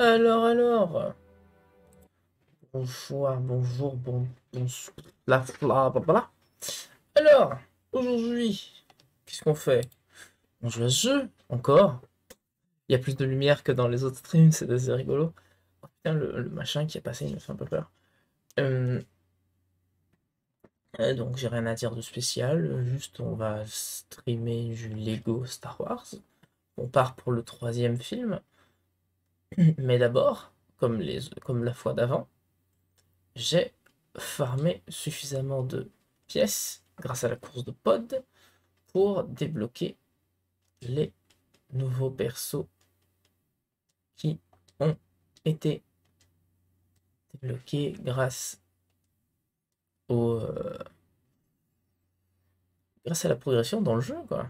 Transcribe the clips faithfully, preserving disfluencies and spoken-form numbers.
Alors, alors. Bonjour, bonjour, bon, bonjour. La, la, la, la. Alors, aujourd'hui, qu'est-ce qu'on fait? On joue à ce jeu, encore. Il y a plus de lumière que dans les autres streams, c'est assez rigolo. Oh, putain, le, le machin qui est passé, il me fait un peu peur. Euh, euh, donc, j'ai rien à dire de spécial. Juste, on va streamer du Lego Star Wars. On part pour le troisième film. Mais d'abord, comme, les, comme la fois d'avant, j'ai farmé suffisamment de pièces grâce à la course de pod pour débloquer les nouveaux persos qui ont été débloqués grâce au euh, grâce à la progression dans le jeu, quoi.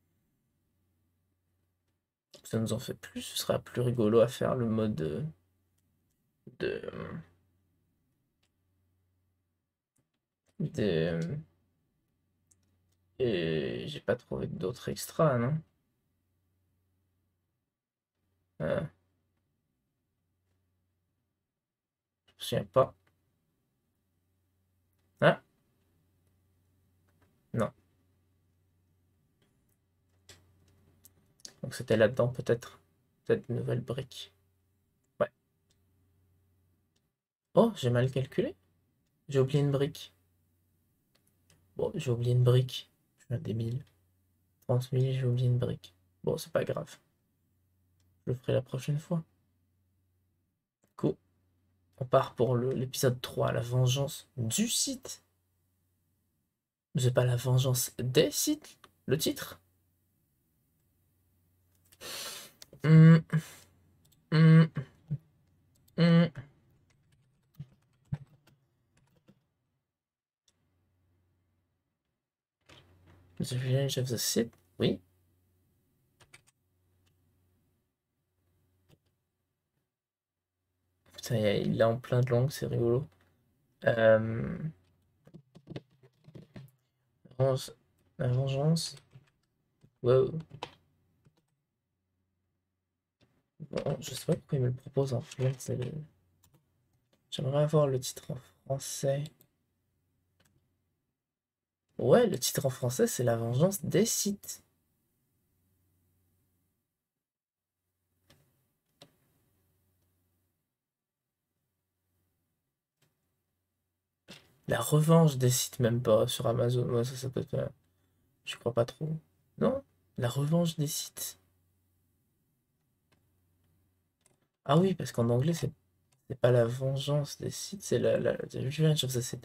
Ça nous en fait plus, ce sera plus rigolo à faire le mode de, de, de et j'ai pas trouvé d'autres extras, non? Euh, je me souviens pas. Ah, non. Donc c'était là-dedans peut-être. Peut-être une nouvelle brique. Ouais. Oh, j'ai mal calculé. J'ai oublié une brique. Bon, j'ai oublié une brique. Je suis un débile. trente mille, j'ai oublié une brique. Bon, c'est pas grave. Je le ferai la prochaine fois. Go. On part pour l'épisode trois, la vengeance du site. C'est pas la vengeance des sites, le titre? Hum, hum, hum. The Village of the Sith, oui. Putain, il est en plein de langues, c'est rigolo. Euh... La vengeance. Wow. Bon, je sais pas pourquoi il me le propose en fait. Le... J'aimerais avoir le titre en français. Ouais, le titre en français, c'est La vengeance des Sith. La revanche des Sith, même pas sur Amazon. Ouais, ça, ça peut être. Je crois pas trop. Non? La revanche des Sith. Ah oui, parce qu'en anglais, c'est c'est pas la vengeance des Sith, c'est la, la, the revenge of the Sith.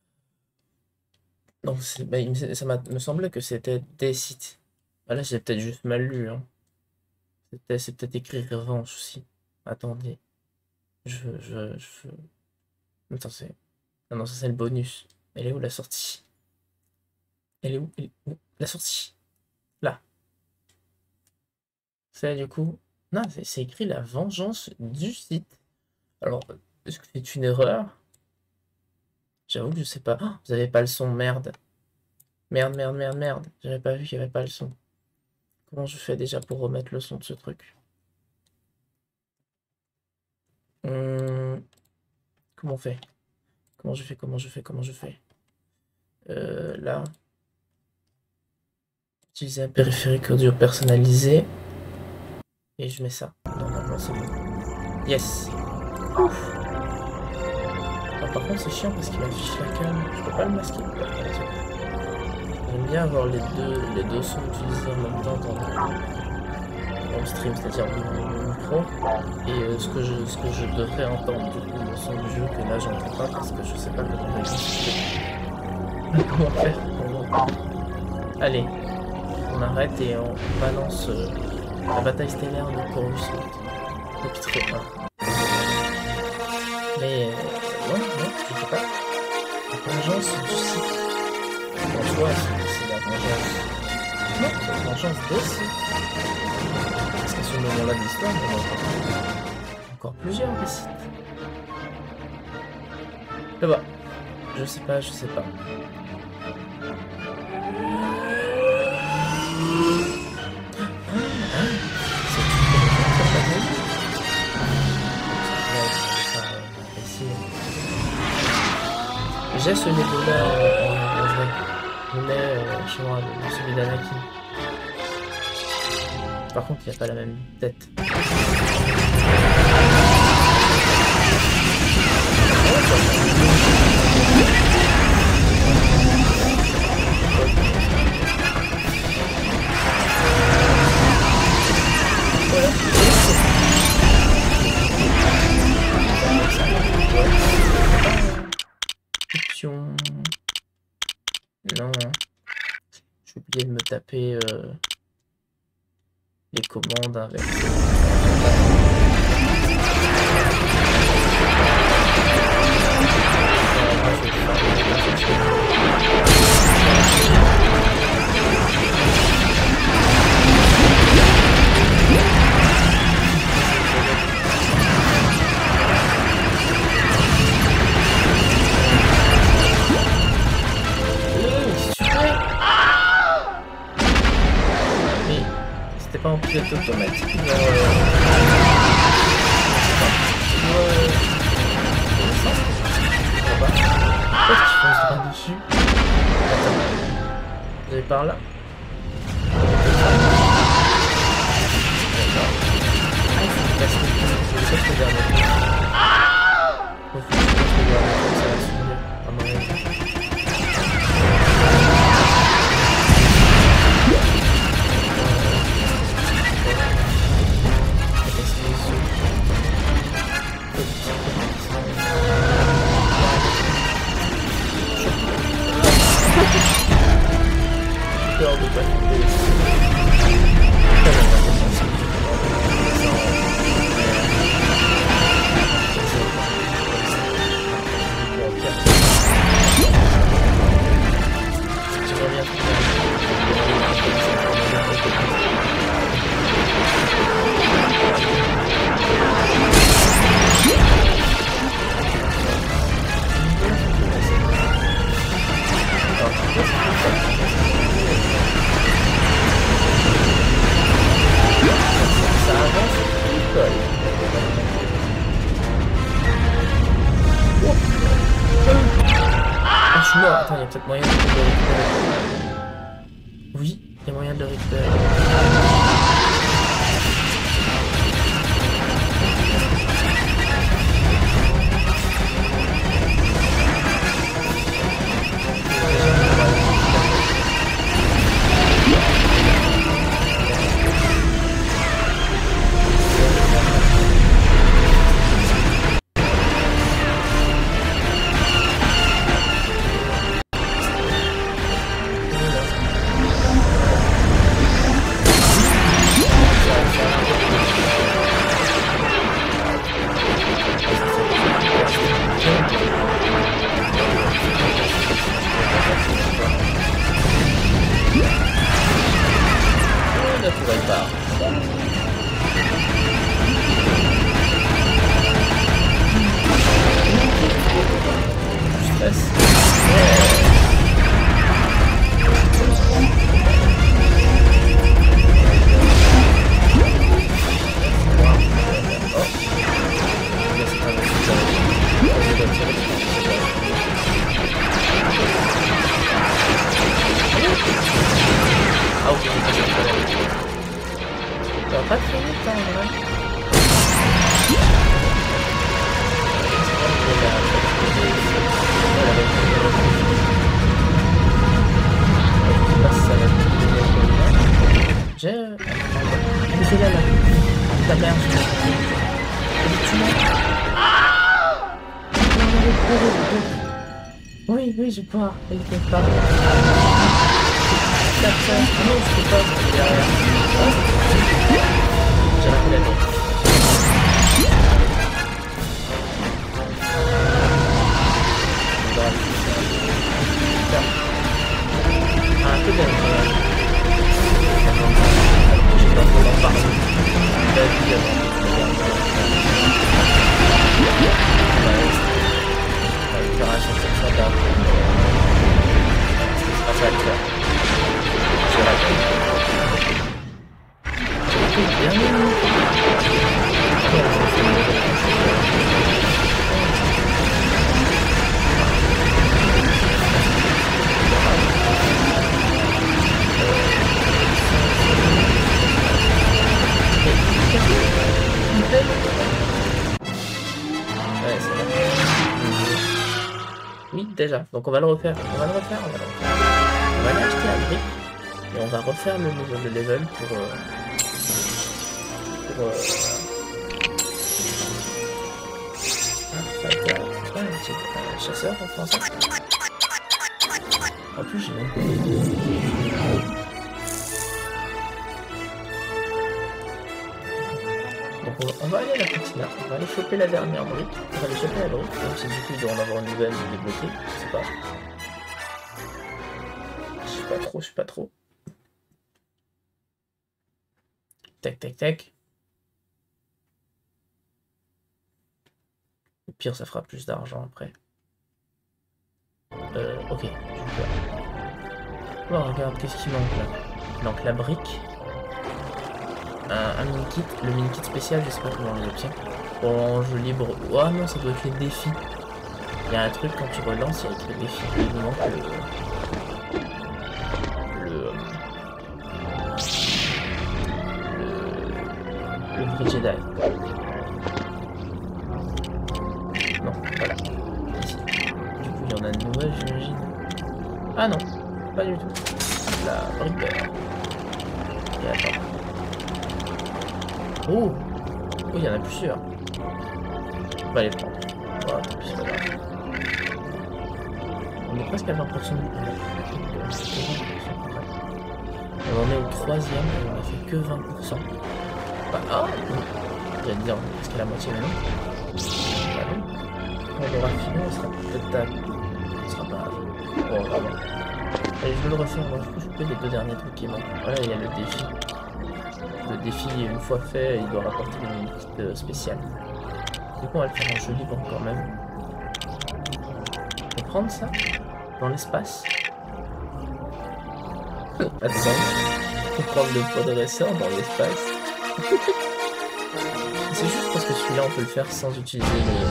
Non, c'est- bah, il me- ça m'a- me semblait que c'était des Sith. Ah là, j'ai peut-être juste mal lu, hein. C'était- C'est peut-être écrit revanche aussi. Attendez. Je, je, je... Attends, c'est... Ah non, ça c'est le bonus. Elle est où la sortie? Elle est où? Elle est où la sortie? Là. C'est du coup... Non, c'est c'est écrit la vengeance du site. Alors, est-ce que c'est une erreur? J'avoue que je sais pas. Oh, vous avez pas le son, merde. Merde, merde, merde, merde. J'avais pas vu qu'il y avait pas le son. Comment je fais déjà pour remettre le son de ce truc? Hum, Comment on fait? Comment je fais? Comment je fais? Comment je fais? Euh, là. Utiliser un périphérique audio personnalisé. Et je mets ça. Normalement, c'est bon. Yes. Ouf. Ah, par contre, c'est chiant parce qu'il affiche la cam. Je peux pas le masquer. J'aime bien avoir les deux, les deux sons utilisés en même temps dans le, dans le stream, c'est-à-dire mon, mon micro et euh, ce, que je, ce que je devrais entendre, du coup, le son du jeu que là j'entends pas parce que je sais pas comment réussir. Comment faire pour... Allez, on arrête et on balance euh, la bataille stellaire de Coruscant, chapitre un. Mais euh, ouais, ouais, je sais pas. La vengeance du site. En soi, c'est c'est la vengeance. Non, c'est la vengeance des sites. Parce qu'à ce moment-là de l'histoire, il y en a encore plusieurs des sites. Là-bas. Je sais pas, je sais pas. Ah, ah, c'est tout. J'ai ce Lego là euh, en, en vrai. Je mets euh, chez moi, le- celui d'Anakin. Par contre, il n'y a pas la même tête. Option. Non. J'ai oublié de me taper euh, les commandes avec. C'était pas en pilote automatique, genre... Euh... Ouais... Pourquoi est-ce qu'il fonce droit dessus? Attends. Vous allez par là? D'accord. Ah, il faut que je passe le dernier. Il faut que je passe le dernier. Il faut que je passe le dernier, ça va suivre, à mon avis. Peur de pas tomber. Attends, il y a peut-être moyen de le récupérer. Oui, il y a moyen de le récupérer. Oui, oui, je peux. Elle ne peut pas. Personne. Ah non, je peux pas. Derrière. J'ai raté la tête. Ah, un peu bien. J'ai pas trop d'en parler. La vie avant. L'opération sexuelle d'un ce sera pas le cas. C'est raté. C'est bien mignon. déjà. Donc on va le refaire. On va le refaire. On va le refaire. On va aller acheter la brique. Et on va refaire le, le, le level pour... Euh, pour... Euh, un fighter. Ouais, un chasseur en français. En plus, j'ai même pas de... Donc on va, on va aller à la cantina, on va aller choper la dernière brique, on va aller choper la brique, même si du coup il doit en avoir une nouvelle débloquée, je sais pas. Je sais pas trop, je sais pas trop. Tac tac tac. Au pire ça fera plus d'argent après. Euh, ok, super. Oh regarde, qu'est-ce qui manque là? Donc la brique. Un, un mini-kit, le mini-kit spécial, je sais pas comment on l'obtient. Bon, jeu libre. Oh non, ça doit être les défis. Il y a un truc quand tu relances, il y a les défis. Il nous manque le. Le. Le, le vrai Jedi. Non, voilà. Ici. Du coup, il y en a une nouvelle, j'imagine. Ah non, pas du tout. La brique d'or. Et attends. Oh! Oh, il y en a plusieurs. On va les prendre. Voilà, tant pis, c'est pas grave. On est presque à vingt pour cent. On en est au troisième et on a fait que vingt pour cent. Bah, ah! J'allais te dire, on est presque à la moitié maintenant. Bah oui. Quand on aura fini, on sera peut-être à... On sera pas... Oh, vraiment. Allez, je vais le refaire. Moi, je peux les deux derniers trucs qui manquent. Voilà, il y a le défi. Le défi, une fois fait, il doit rapporter une petite spéciale. Du coup, on va le faire en jeu libre quand même. On va prendre ça dans l'espace. Pas de sens. On va prendre le podresseur dans l'espace. C'est juste parce que celui-là, on peut le faire sans utiliser les...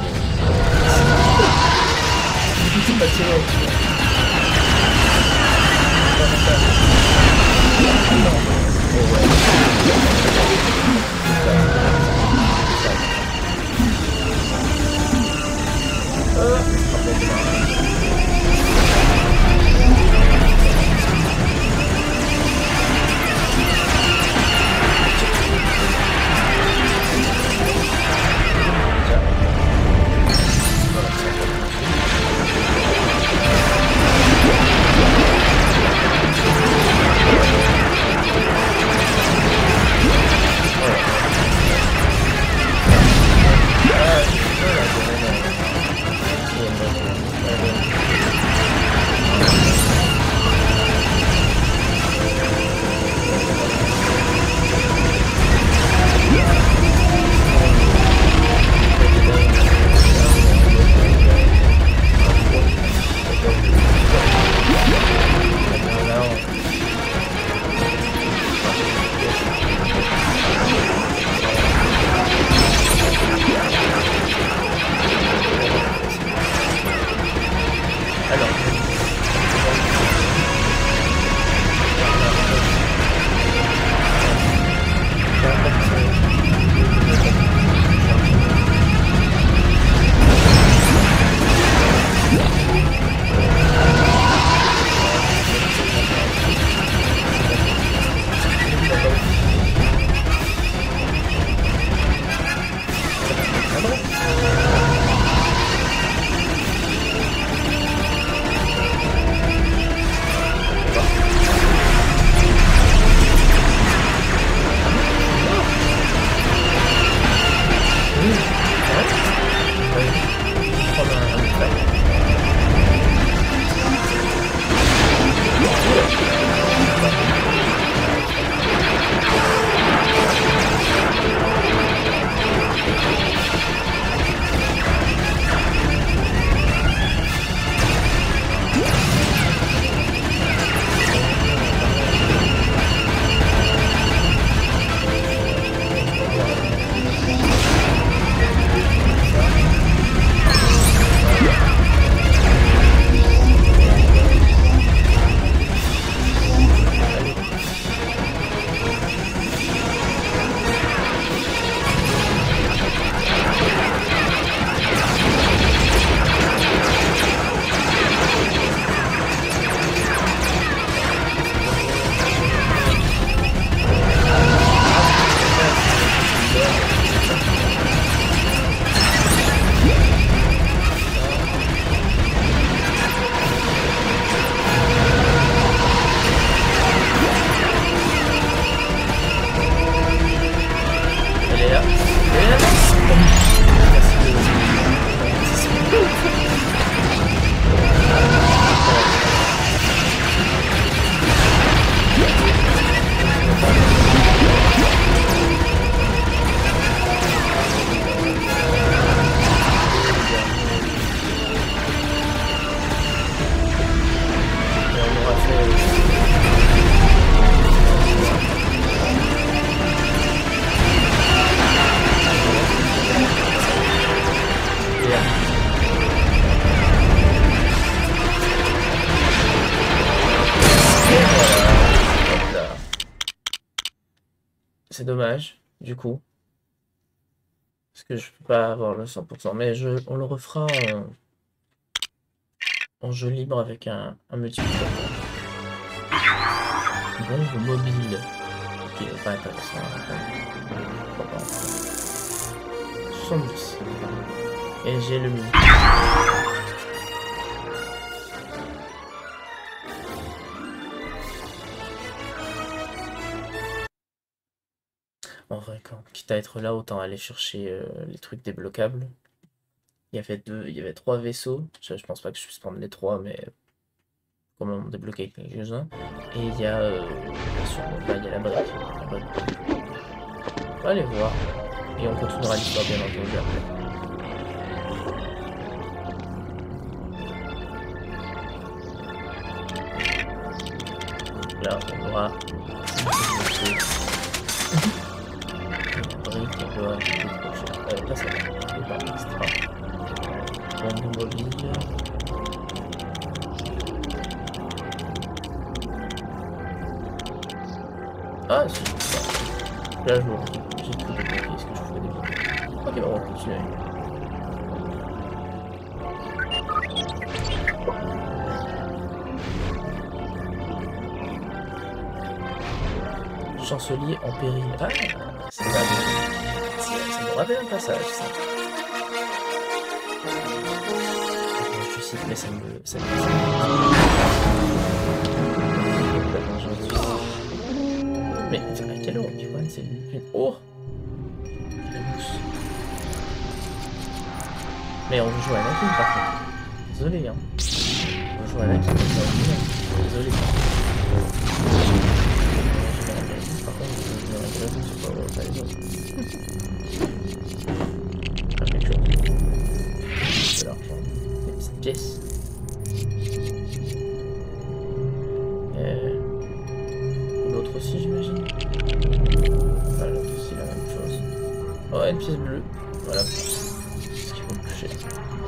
C'est pas tiré, tu vois. Oh ouais. c'est dommage, du coup. Parce que je peux pas avoir le cent pour cent, mais je, on le refera en, en jeu libre avec un, un multiplicateur. Bombe mobile. Ok, pas intéressant. soixante-dix. Et j'ai le mini. En vrai, quand, quitte à être là, autant aller chercher euh, les trucs débloquables. Il y avait deux, il y avait trois vaisseaux. Je, je pense pas que je puisse prendre les trois, mais comment on débloquer quelques-uns. Et il y a, euh, bien sûr, là, il y a la brique. La brique. On va aller voir. Et on continuera l'histoire bien entendu après. Là, on aura une brique, on doit décrocher. Euh, là, ça va. Et par extra. Bombe mobile. Ah, si. Là, je vois. J'ai tout débloqué. Est-ce que je pouvais débloquer? Ok, bah, on va continuer. Chancelier en péril. Ah, c'est ça. Ça me rappelle un passage, ça. Je cite, mais ça me... Ça me... Mais à quelle heure Obi-Wan c'est une... Oh, la mousse. Mais on veut jouer à Anakin par contre. Désolé hein. On veut jouer à Anakin. Désolé. Par contre, je vais regarder sur pas voir les autres. Faire quelque chose. De l'argent. Des petites pièces. L'autre aussi, j'imagine. Ah, l'autre aussi, la même chose. Oh, une pièce bleue. Voilà. C'est ce qu'il faut me toucher.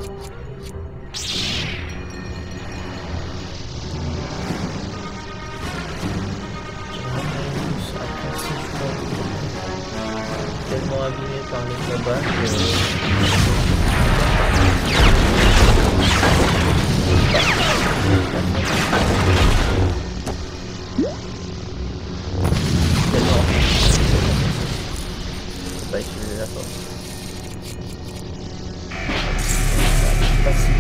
Tellement abîmé par les combats que... On va utiliser la force. Facile.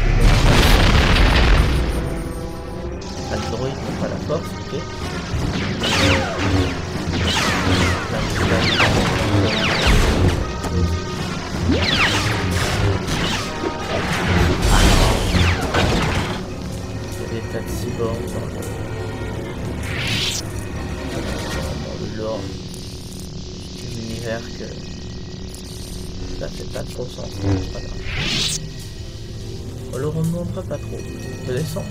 Pas le droïde, pas la force, ok. Il y a des tas de cyborgs dans le, dans le lore de l'univers que ça fait pas trop sens, c'est pas grave. On le remontera pas trop. On peut descendre.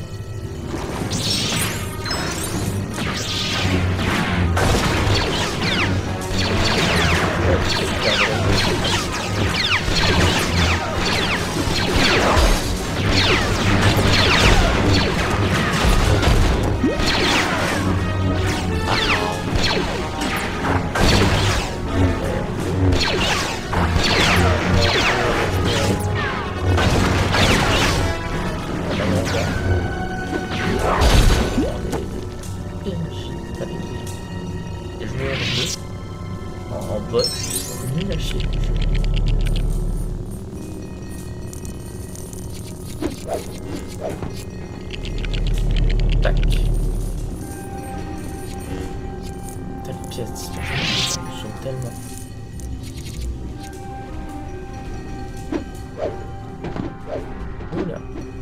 Les joueurs en, en bot sont nuls à chier. Tac. Telle pièce disponible. Ils sont tellement. Oula.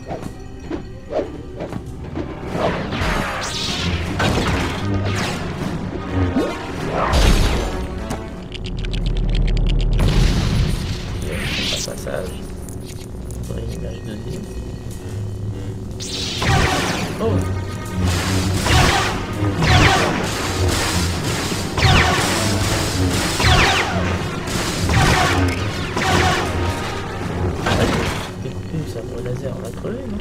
Passage. Faudrait une image de vie. Oh! Découper le sabre laser, on l'a crevé, non?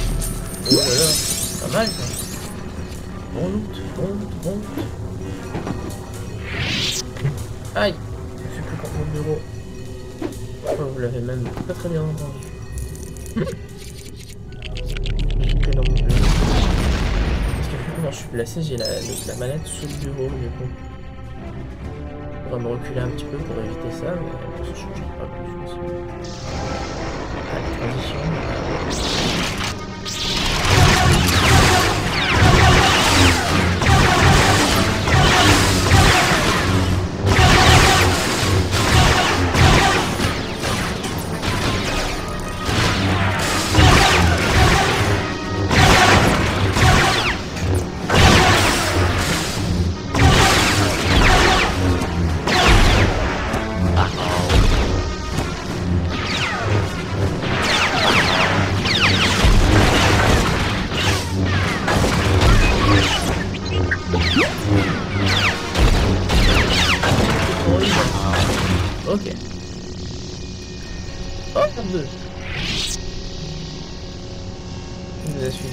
Oh là là, pas mal ça. Bon loot, bon loot, bon loot. Aïe! Je ne suis plus contre mon bureau. Oh, vous l'avez même pas très bien entendu. J'ai pris dans mon bureau. Parce que vu comment je suis placé, j'ai la, la manette sous le bureau du coup. On va me reculer un petit peu pour éviter ça, mais ça ne changera pas grand chose. Ah, la transition. Ok. Oh, deux. Il nous a suivi.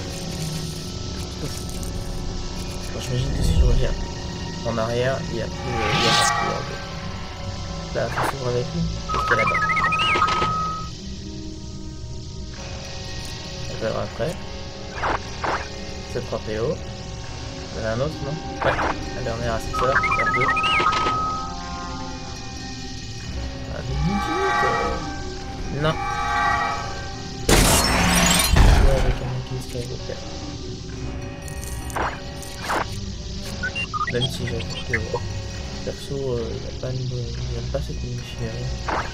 Bon, j'imagine que si je reviens en arrière, il y a plus de garde. Là, il faut suivre avec lui. Qu'est-ce qu'il y a là-bas? On verra après. C'est trois P O. Il y en a un autre, non? Ouais. La dernière ascenseur. R deux. Non. Là, avec un Anakin Skywalker. Même si j'avoue que perso, euh, y a pas une bonne... j'aime pas cette mini-figurine.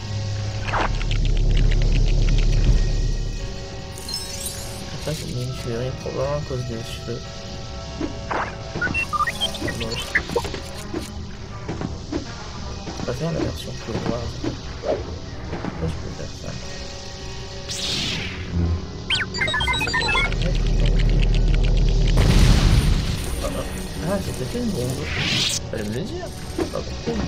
J'aime pas cette mini-figurine probablement à cause des cheveux. Bon. Je préfère la version plus noire. Pourquoi je peux faire ça? Ah, c'était fait une bombe. Fallait me le dire. Pas pourquoi.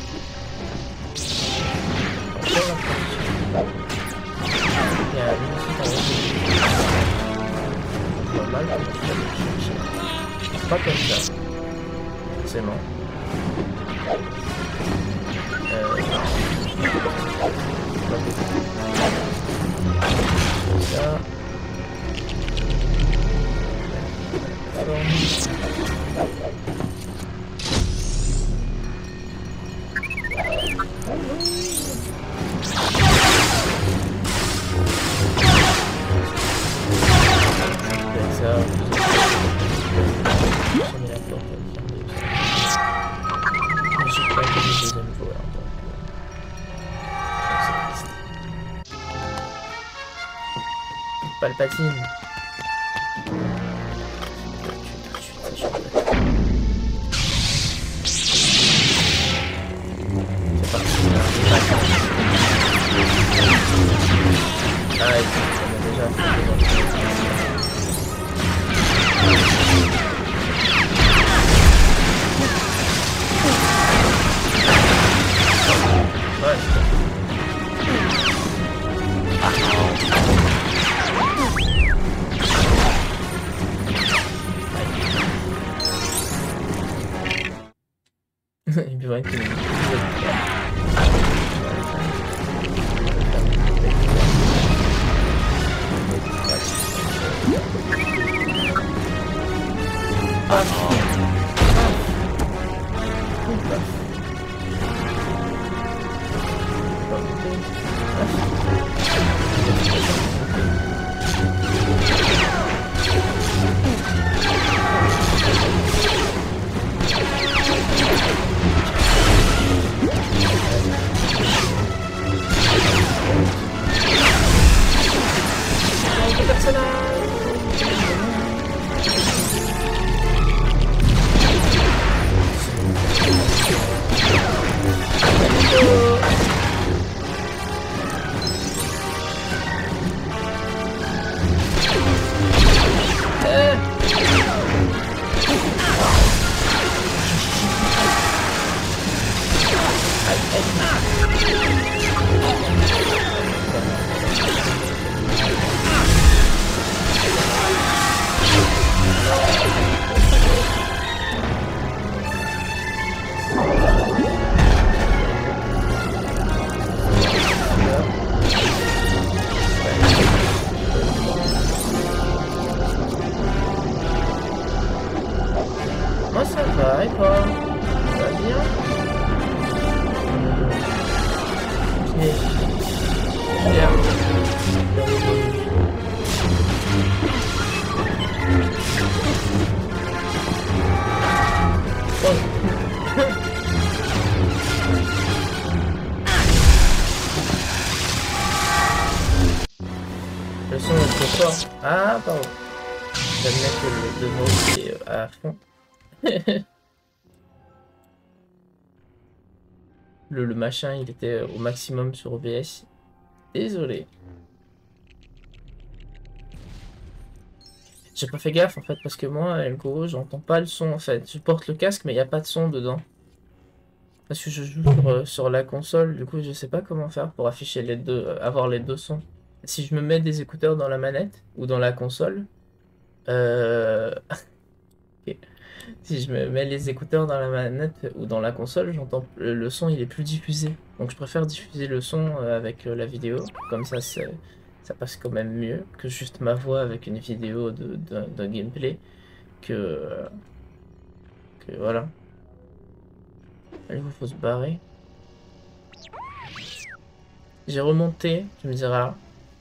Il y a une musique en haut. Normal, je vais aller chercher. Pas comme ça. C'est bon. Euh... Ça. Palpatine. C'est parti. Ah, et puis, on a déjà fait ouais, il peut être une... Ah, va et toi? Ça va bien? Ok. Bien. Oh. Le son est trop fort. Ah, pardon. Je vais mettre le devant qui est à fond. le, le machin, il était au maximum sur O B S. Désolé. J'ai pas fait gaffe en fait parce que moi, El Goro, j'entends pas le son en fait. Je porte le casque mais il n'y a pas de son dedans. Parce que je joue sur, euh, sur la console, du coup je sais pas comment faire pour afficher les deux, euh, avoir les deux sons. Si je me mets des écouteurs dans la manette ou dans la console, euh... ok. Si je me mets les écouteurs dans la manette ou dans la console, j'entends le, le son il est plus diffusé. Donc je préfère diffuser le son euh, avec euh, la vidéo, comme ça c'est ça passe quand même mieux que juste ma voix avec une vidéo de, de, de gameplay que, euh, que voilà. Allez, il faut se barrer. J'ai remonté, tu me diras.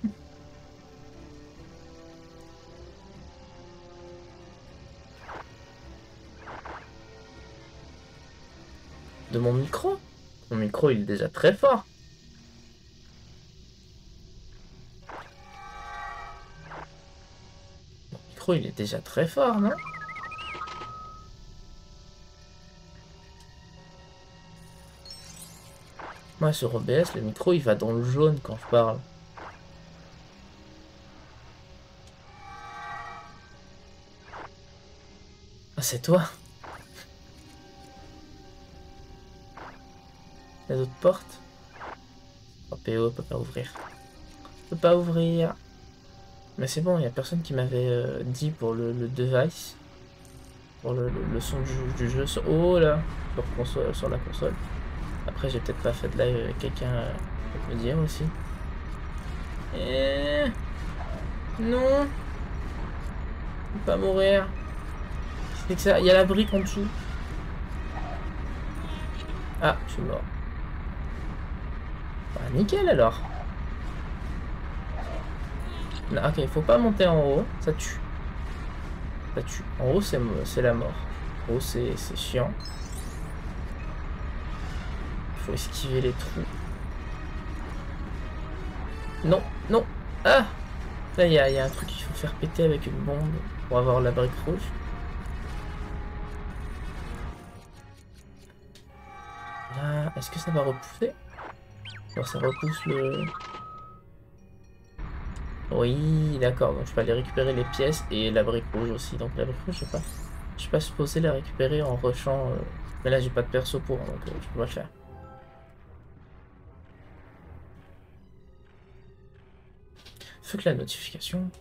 De mon micro. Mon micro, il est déjà très fort. Mon micro, il est déjà très fort, non? Moi, sur O B S, le micro, il va dans le jaune quand je parle. Ah, c'est toi. Il y a d'autres portes. Oh, P O peut pas ouvrir. Peut pas ouvrir. Mais c'est bon, il y a personne qui m'avait euh, dit pour le, le device. Pour le, le, le son du, du jeu. Sur, oh là, sur, console, sur la console. Après, j'ai peut-être pas fait de live avec quelqu'un euh, peut me dire aussi. Eh... Non. Faut pas mourir. C'est que ça. Il y a la brique en dessous. Ah, je suis mort. Bah, nickel alors. Non, ok, faut pas monter en haut. Ça tue. Ça tue. En haut, c'est la mort. En haut, c'est chiant. Il faut esquiver les trous. Non, non. Ah! Là, il y, y a un truc qu'il faut faire péter avec une bombe pour avoir la brique rouge. Là, est-ce que ça va repousser? Alors, ça repousse le... Oui, d'accord. Donc, je peux aller récupérer les pièces et la brique rouge aussi. Donc, la brique rouge, je sais pas. Je suis pas supposé la récupérer en rushant. Euh... Mais là, j'ai pas de perso pour, donc euh, je peux pas le faire. Faut que la notification.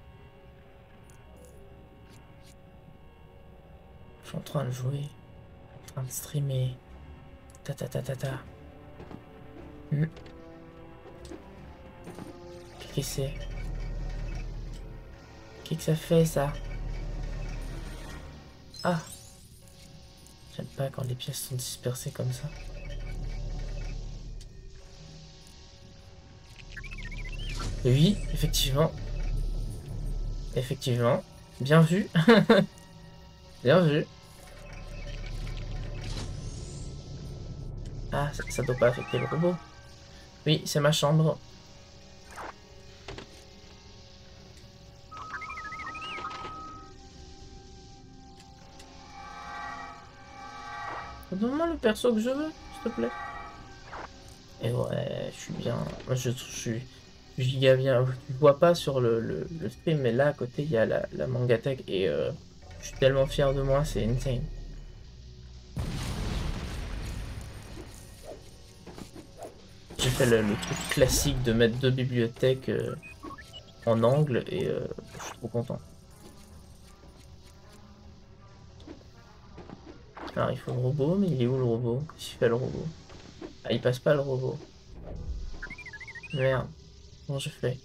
Je suis en train de jouer. En train de streamer. Ta ta ta ta ta. Hmm. Qu'est-ce que c'est? Qu'est-ce que ça fait ça? Ah! J'aime pas quand les pièces sont dispersées comme ça. Oui, effectivement. Effectivement. Bien vu. Bien vu. Ah, ça, ça doit pas affecter le robot. Oui, c'est ma chambre. Donne-moi le perso que je veux, s'il te plaît. Et ouais, je suis bien. Moi, je, je suis giga bien. Tu vois pas sur le, le, le stream, mais là, à côté, il y a la, la Mangatech. Et euh, je suis tellement fier de moi, c'est insane. J'ai fait le, le truc classique de mettre deux bibliothèques euh, en angle et euh, je suis trop content. Alors il faut le robot, mais il est où le robot? Qu'est-ce qu'il fait le robot? Ah, il passe pas le robot. Merde. Comment je fais?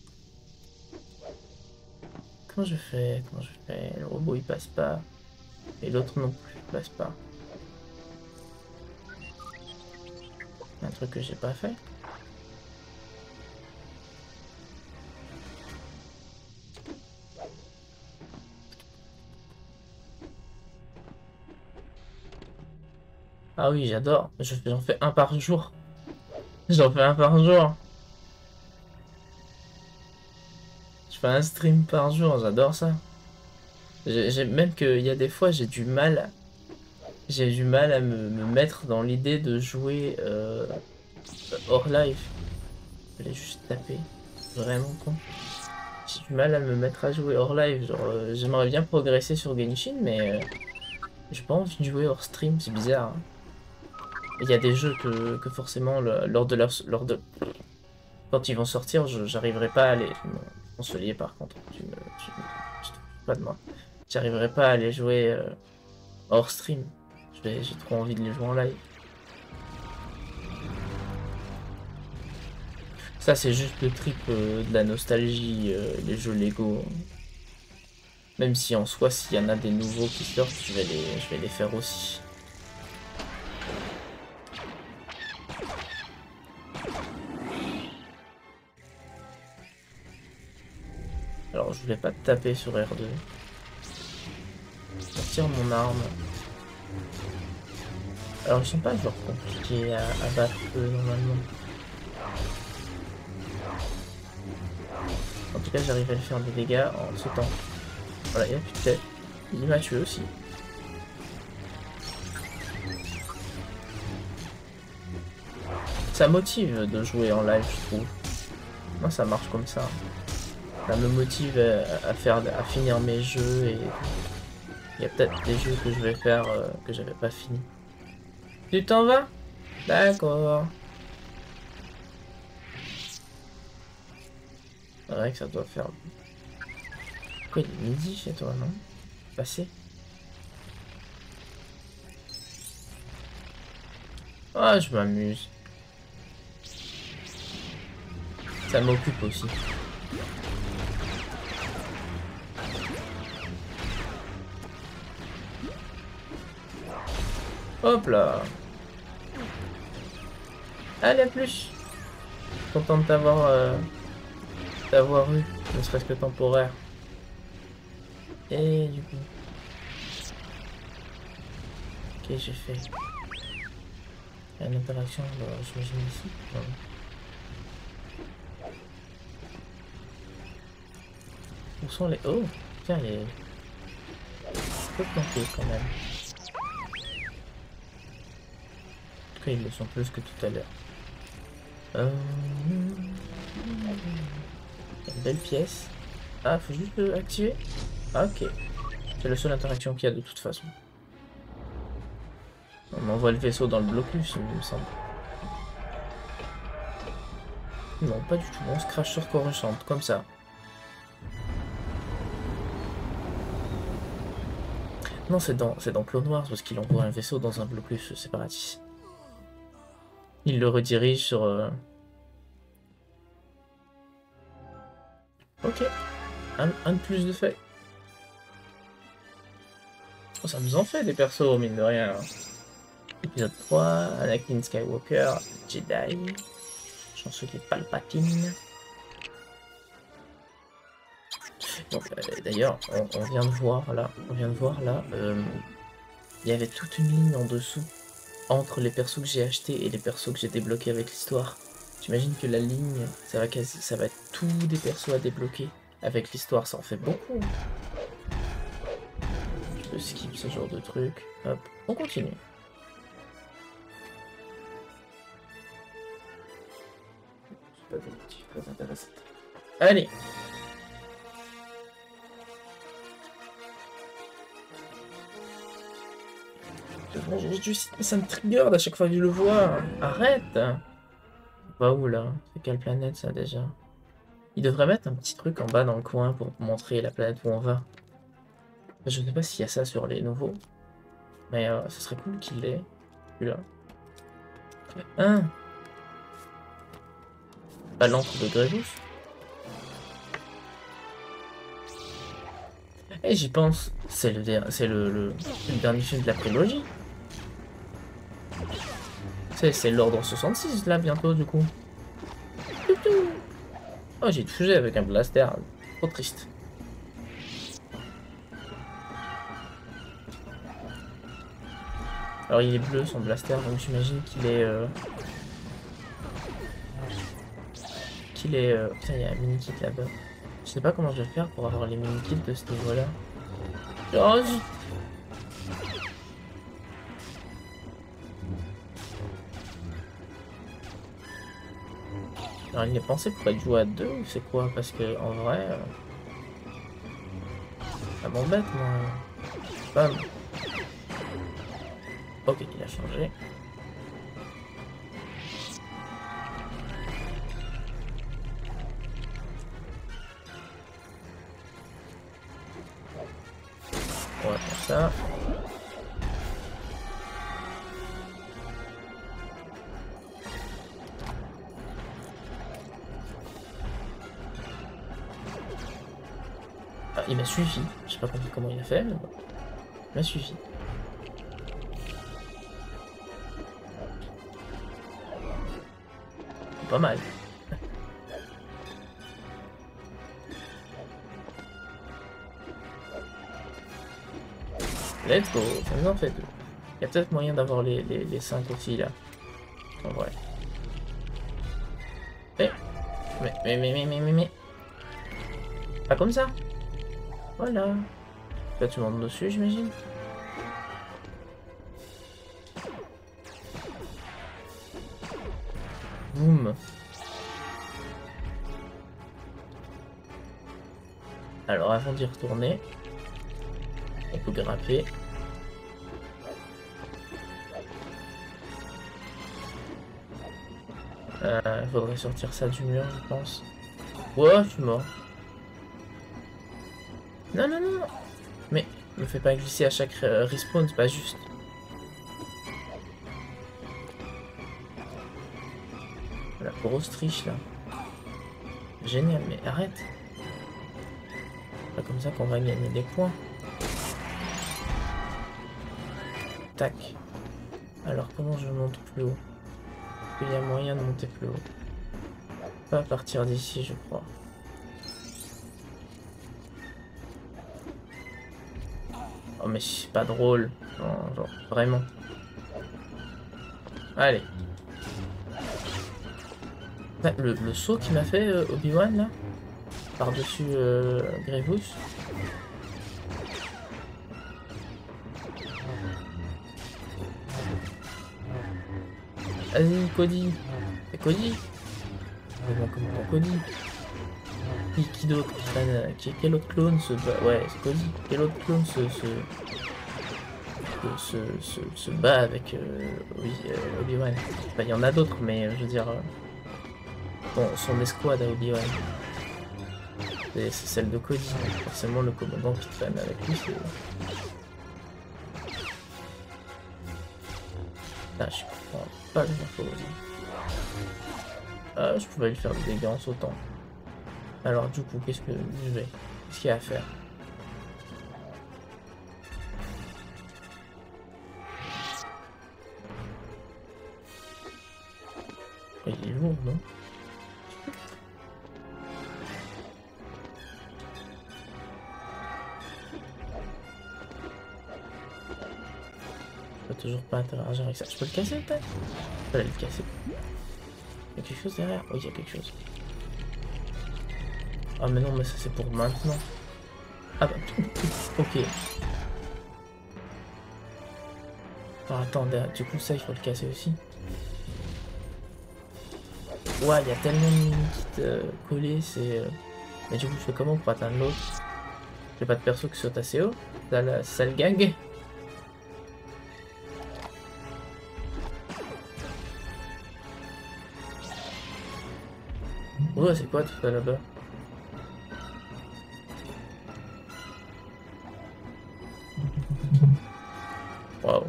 Comment je fais? Comment je fais? Le robot il passe pas. Et l'autre non plus, passe pas. Un truc que j'ai pas fait. Ah oui, j'adore. J'en fais un par jour. J'en fais un par jour. Je fais un stream par jour, j'adore ça. J'ai même qu'il y a des fois, j'ai du mal. J'ai du mal à me, me mettre dans l'idée de jouer euh, hors live. Je vais juste taper. Vraiment con. J'ai du mal à me mettre à jouer hors live. Genre, euh, j'aimerais bien progresser sur Genshin, mais euh, j'ai pas envie de jouer hors stream, c'est bizarre. Hein. Il y a des jeux que, que forcément, le, lors de leur, lors de, quand ils vont sortir, j'arriverai pas à les. Consolier par contre, tu me, tu, tu te fous pas de moi. J'arriverai pas à les jouer euh, hors stream. J'ai trop envie de les jouer en live. Ça, c'est juste le trip euh, de la nostalgie, euh, les jeux Lego. Même si en soi, s'il y en a des nouveaux qui sortent, je vais les, je vais les faire aussi. Alors, je voulais pas te taper sur R deux. Sortir mon arme. Alors, ils sont pas genre compliqués à, à battre eux, normalement. En tout cas, j'arrive à lui faire des dégâts en sautant. Voilà, il a plus de tête. Il m'a tué aussi. Ça motive de jouer en live, je trouve. Moi, ça marche comme ça. Ça me motive à, à faire, à finir mes jeux et il y a peut-être des jeux que je vais faire euh, que j'avais pas fini. Tu t'en vas? D'accord. C'est vrai que ça doit faire. Pourquoi il est midi chez toi, non? Passé. Ah, je m'amuse. Ça m'occupe aussi. Hop là. Allez, à plus. Content de t'avoir euh, t'avoir eu, ne serait-ce que temporaire. Et du coup. Ok, j'ai fait. Il y a une interaction, bah, j'imagine ici. Non. Où sont les... Oh, tiens, les... Je peux planter quand même. En tout cas, ils le sont plus que tout à l'heure. Euh... Une belle pièce. Ah, faut juste le activer. Ah, ok. C'est la seule interaction qu'il y a de toute façon. On envoie le vaisseau dans le blocus, il me semble. Non, pas du tout. On se crache sur Coruscant, comme ça. Non, c'est dans, c'est dans Clone Wars, parce qu'il envoie un vaisseau dans un blocus séparatiste. Il le redirige sur... Euh... Ok. Un, un de plus de fait. Oh, ça nous en fait des persos, mine de rien. Épisode trois, Anakin Skywalker, Jedi. Chancelier Palpatine. Donc euh, d'ailleurs, on, on vient de voir là, on vient de voir là, euh, il y avait toute une ligne en dessous entre les persos que j'ai achetés et les persos que j'ai débloqués avec l'histoire. J'imagine que la ligne, ça va quasi, ça va être tous des persos à débloquer avec l'histoire, ça en fait beaucoup. Je peux skip ce genre de truc. Hop, on continue. C'est pas des motifs très intéressants. Allez. Aujourd'hui, ça me trigger à chaque fois que je le vois. Arrête. On va où là? C'est quelle planète ça déjà? Il devrait mettre un petit truc en bas dans le coin pour montrer la planète où on va. Je ne sais pas s'il y a ça sur les nouveaux. Mais euh, ce serait cool qu'il l'ait. Celui-là. Hein? Pas l'encre de Grevous? Et j'y pense, c'est le, c'est le, le, le dernier film de la prélogie. C'est l'ordre soixante-six là bientôt du coup. Oh, j'ai touché avec un blaster, trop triste. Alors il est bleu son blaster, donc j'imagine qu'il est... Euh... Qu'il est... Euh... Putain, il y a un mini-kit là-bas. Je sais pas comment je vais faire pour avoir les mini-kits de ce niveau-là. Oh, alors il est pensé pour être joué à deux ou c'est quoi? Parce que en vrai... Euh... Ça m'embête moi. Bam. Ok, il a changé. On va faire ça. Ah, il m'a suffi. Je sais pas comment il a fait, mais bon. Il m'a suffi. Pas mal. Let's go, ça nous en fait deux. Il y a peut-être moyen d'avoir les, les, les cinq aussi là. En vrai. Eh mais, mais, mais, mais, mais, mais, mais. Pas comme ça. Voilà. Là tu montes dessus, j'imagine. Boum. Alors avant d'y retourner, on peut grimper. Euh, il faudrait sortir ça du mur, je pense. Ouais, je suis mort. Non, non, non. Mais me fais pas glisser à chaque euh, respawn, c'est pas juste. La grosse triche là. Génial, mais arrête. C'est pas comme ça qu'on va gagner des points. Tac. Alors comment je monte plus haut? Il y a moyen de monter plus haut. Pas à partir d'ici, je crois. Oh mais c'est pas drôle. Non, genre vraiment. Allez. Le, le saut qu'il m'a fait euh, Obi-Wan là, par-dessus euh, Grievous. Vas-y Cody. C'est Cody. Comment comment Cody. Qui, qui d'autre qui, quel autre clone se bat? Ouais, c'est Cody. Quel autre clone se se, se, se, se bat avec euh, oui, euh, Obi-Wan? Enfin, il y en a d'autres, mais euh, je veux dire... Euh... Bon, son escouade à Obi-Wan. C'est celle de Cody. Forcément, le commandant qui traîne avec lui, c'est... Ah, je comprends pas les infos. Ah, je pouvais lui faire des dégâts en sautant. Alors, du coup, qu'est-ce que je vais? Qu'est-ce qu'il y a à faire? Il est lourd, non? Toujours pas interagir avec ça. Je peux le casser peut-être? Je peux aller le casser. Il y a quelque chose derrière? Oui, il y a quelque chose. Ah mais non, mais ça c'est pour maintenant. Ah bah, ok. Alors attends, du coup ça il faut le casser aussi. Ouais, il y a tellement de mini-kits euh, collés, c'est... Euh... Mais du coup je fais comment pour atteindre l'autre? J'ai pas de perso qui saute assez haut. C'est la sale gag. Ouais, c'est quoi tout ça là-bas? Waouh.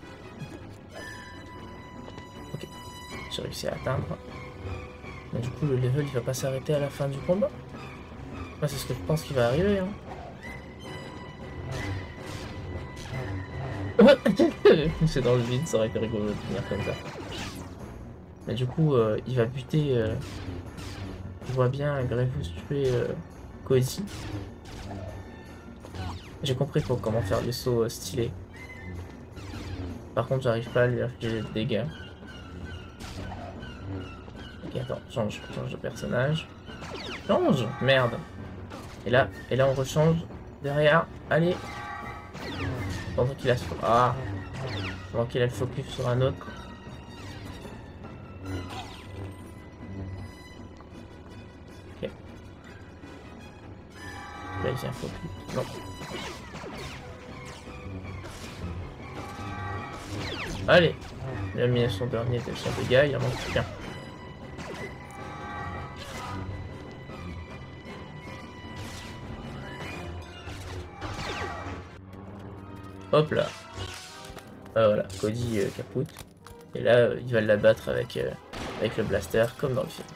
Ok. J'ai réussi à atteindre. Mais du coup, le level il va pas s'arrêter à la fin du combat. Moi, c'est ce que je pense qu'il va arriver. Hein. C'est dans le vide, ça aurait été rigolo de finir comme ça. Mais du coup, euh, il va buter... Euh... Je vois bien Greyfus tuer euh, Cody. J'ai compris pour comment faire des sauts euh, stylés. Par contre, j'arrive pas à lui infliger de dégâts. Ok, attends, change, change de personnage. Change! Merde! Et là, et là on rechange. Derrière, allez! Pendant qu'il a... Ah! Pendant qu'il a le focus sur un autre. Ok. Là, il vient focus. Non. Allez! Il a mis son dernier, son dégât, il en manque qu'un. Hop là. Ah, voilà, Cody euh, capoute. Et là, euh, il va l'abattre avec, euh, avec le blaster, comme dans le film.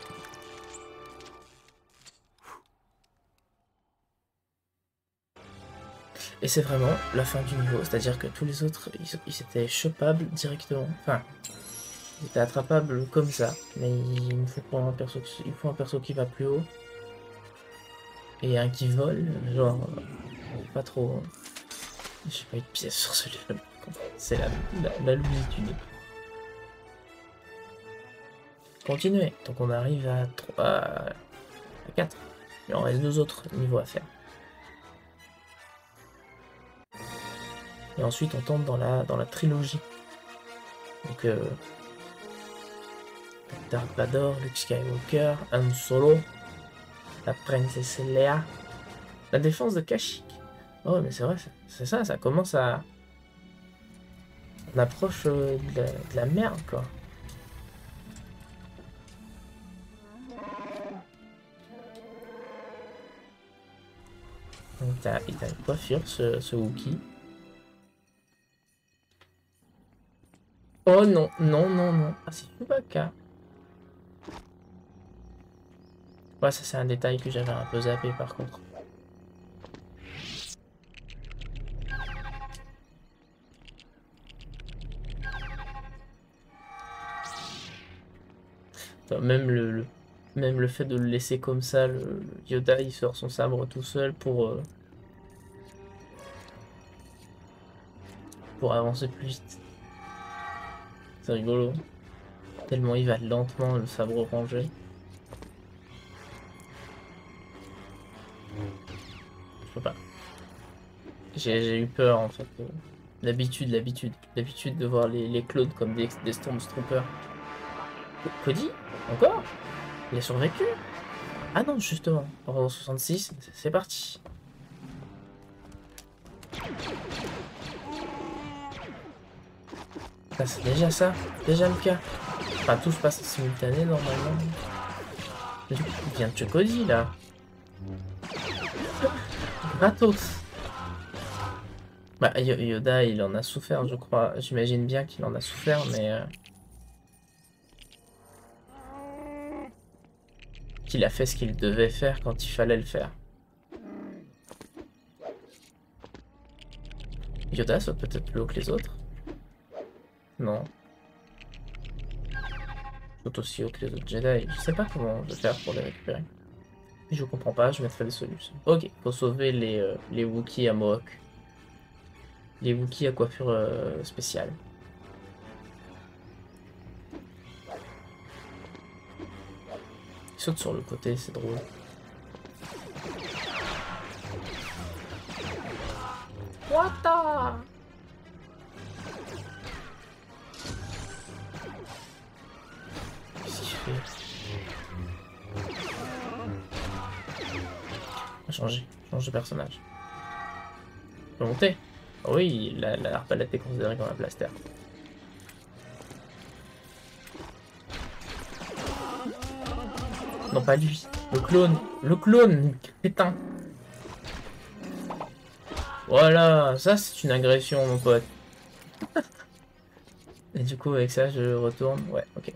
Et c'est vraiment la fin du niveau, c'est-à-dire que tous les autres, ils, ils étaient chopables directement. Enfin, ils étaient attrapables comme ça. Mais il me faut prendre un perso, il faut un perso qui va plus haut. Et un qui vole, genre, euh, pas trop... J'ai pas eu de pièce sur ce level. C'est la, la, la lousitude. Continuez. Donc on arrive à trois, à quatre. Il en reste deux autres niveaux à faire. Et ensuite on tombe dans la, dans la trilogie. Donc euh, Darth Vader, Luke Skywalker, Han Solo, la princesse Leia, la défense de Kashyyyk. Oh mais c'est vrai, c'est ça, ça commence à... On approche euh, de, la, de la merde quoi. Donc t'as une coiffure ce, ce Wookie. Oh non, non, non, non. Ah c'est Chewbacca. Ouais ça c'est un détail que j'avais un peu zappé par contre. Même le, le, même le fait de le laisser comme ça, le, le Yoda il sort son sabre tout seul pour, euh, pour avancer plus vite. C'est rigolo. Tellement il va lentement le sabre rangé. Je sais pas. J'ai eu peur en fait. L'habitude, l'habitude. L'habitude de voir les, les clones comme des, des Stormtroopers. Cody? Encore? Il a survécu? Ah non, justement. En soixante-six, c'est parti. Ah, c'est déjà ça? Déjà le cas? Enfin, tout se passe en simultané normalement. Il vient de tuer Cody là. Gratos. Bah, Yoda, il en a souffert, je crois. J'imagine bien qu'il en a souffert, mais... Euh... qu'il a fait ce qu'il devait faire quand il fallait le faire. Yoda saute peut-être plus haut que les autres? Non. Saute aussi haut que les autres Jedi. Je sais pas comment je vais faire pour les récupérer. Si je comprends pas, je mettrai des solutions. Ok, faut sauver les, euh, les Wookiees à Mohawk. Les Wookiees à coiffure euh, spéciale. Ils sautent sur le côté, c'est drôle. What the... Qu'est-ce qu'il fait? On va changer, change de personnage. On peut monter. Oh oui, la, la arbalète est considérée comme un blaster. Non, pas lui. Le clone. Le clone. Putain. Voilà. Ça, c'est une agression, mon pote. Et du coup, avec ça, je retourne. Ouais, ok.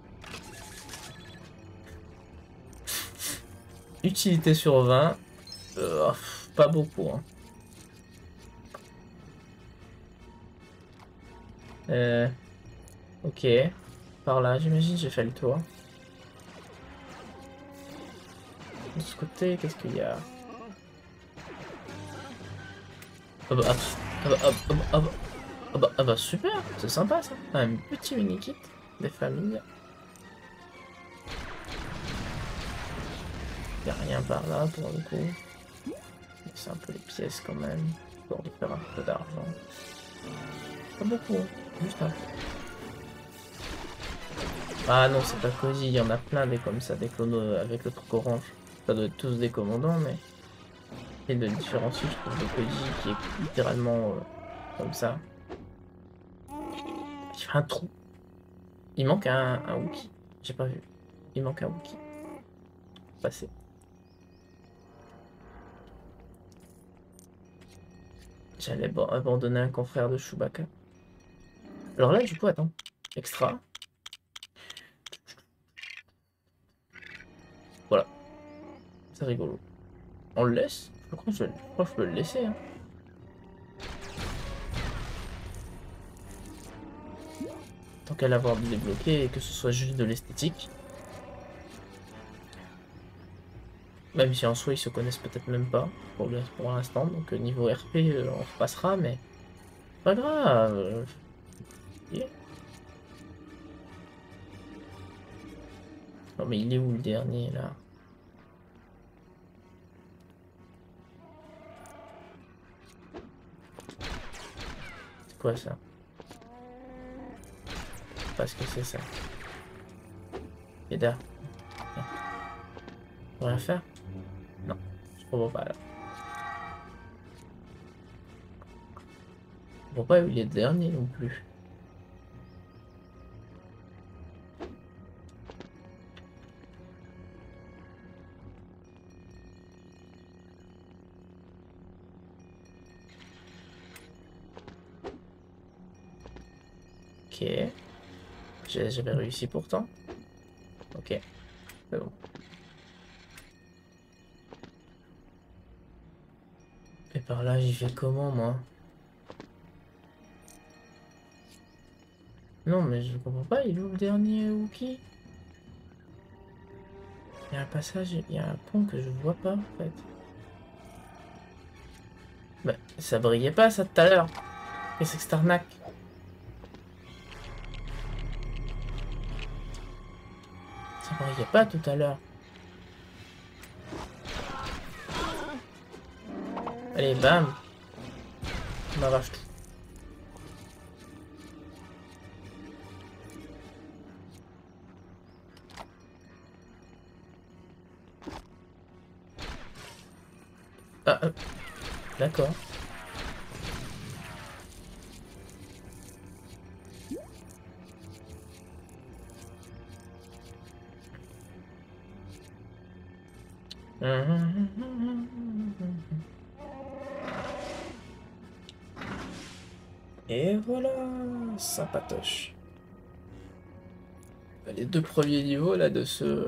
Utilité sur vingt. Euh, pas beaucoup, hein. Euh... Ok. Par là, j'imagine, j'ai fait le tour. De ce côté, qu'est-ce qu'il y a? Ah bah, ah, bah, ah, bah, ah, bah, ah bah, ah bah, super, c'est sympa ça. Un petit mini-kit des familles. Y a rien par là pour le coup. C'est un peu les pièces quand même, pour de faire un peu d'argent. Pas beaucoup, hein. Juste un peu. Ah non, c'est pas cosy, il y en a plein des comme ça, des clones avec le truc orange. Ça doit être tous des commandants, mais... Et de différencier, je trouve, le cosy qui est littéralement euh, comme ça. Il fait un trou. Il manque un, un Wookie. J'ai pas vu. Il manque un Wookie. Passé. J'allais abandonner un confrère de Chewbacca. Alors là, du coup, attends. Extra. Voilà. C'est rigolo. On le laisse? Je crois que je, je crois que je peux le laisser. Hein. Tant qu'à l'avoir débloqué et que ce soit juste de l'esthétique. Même si en soi ils se connaissent peut-être même pas pour l'instant. Donc niveau R P euh, on repassera mais pas grave. Yeah. Non mais il est où le dernier là? C'est quoi ça? Parce que c'est ça. Eda. On va rien faire? Non, je comprends pas là. Je comprends pas où il est le dernier non plus. Ok. J'avais réussi pourtant. Ok. C'est bon. Et par là, j'y fais comment, moi? Non, mais je comprends pas, il est où le dernier Wookie? Il y a un passage, il y a un pont que je vois pas, en fait. Bah, ça brillait pas, ça, tout à l'heure. Qu'est-ce que c'est que cette arnaque? Ça brillait pas tout à l'heure. Allez, bam. On m'arrache tout. Ah, euh, d'accord. Et voilà, sympatoche. Les deux premiers niveaux là de ce...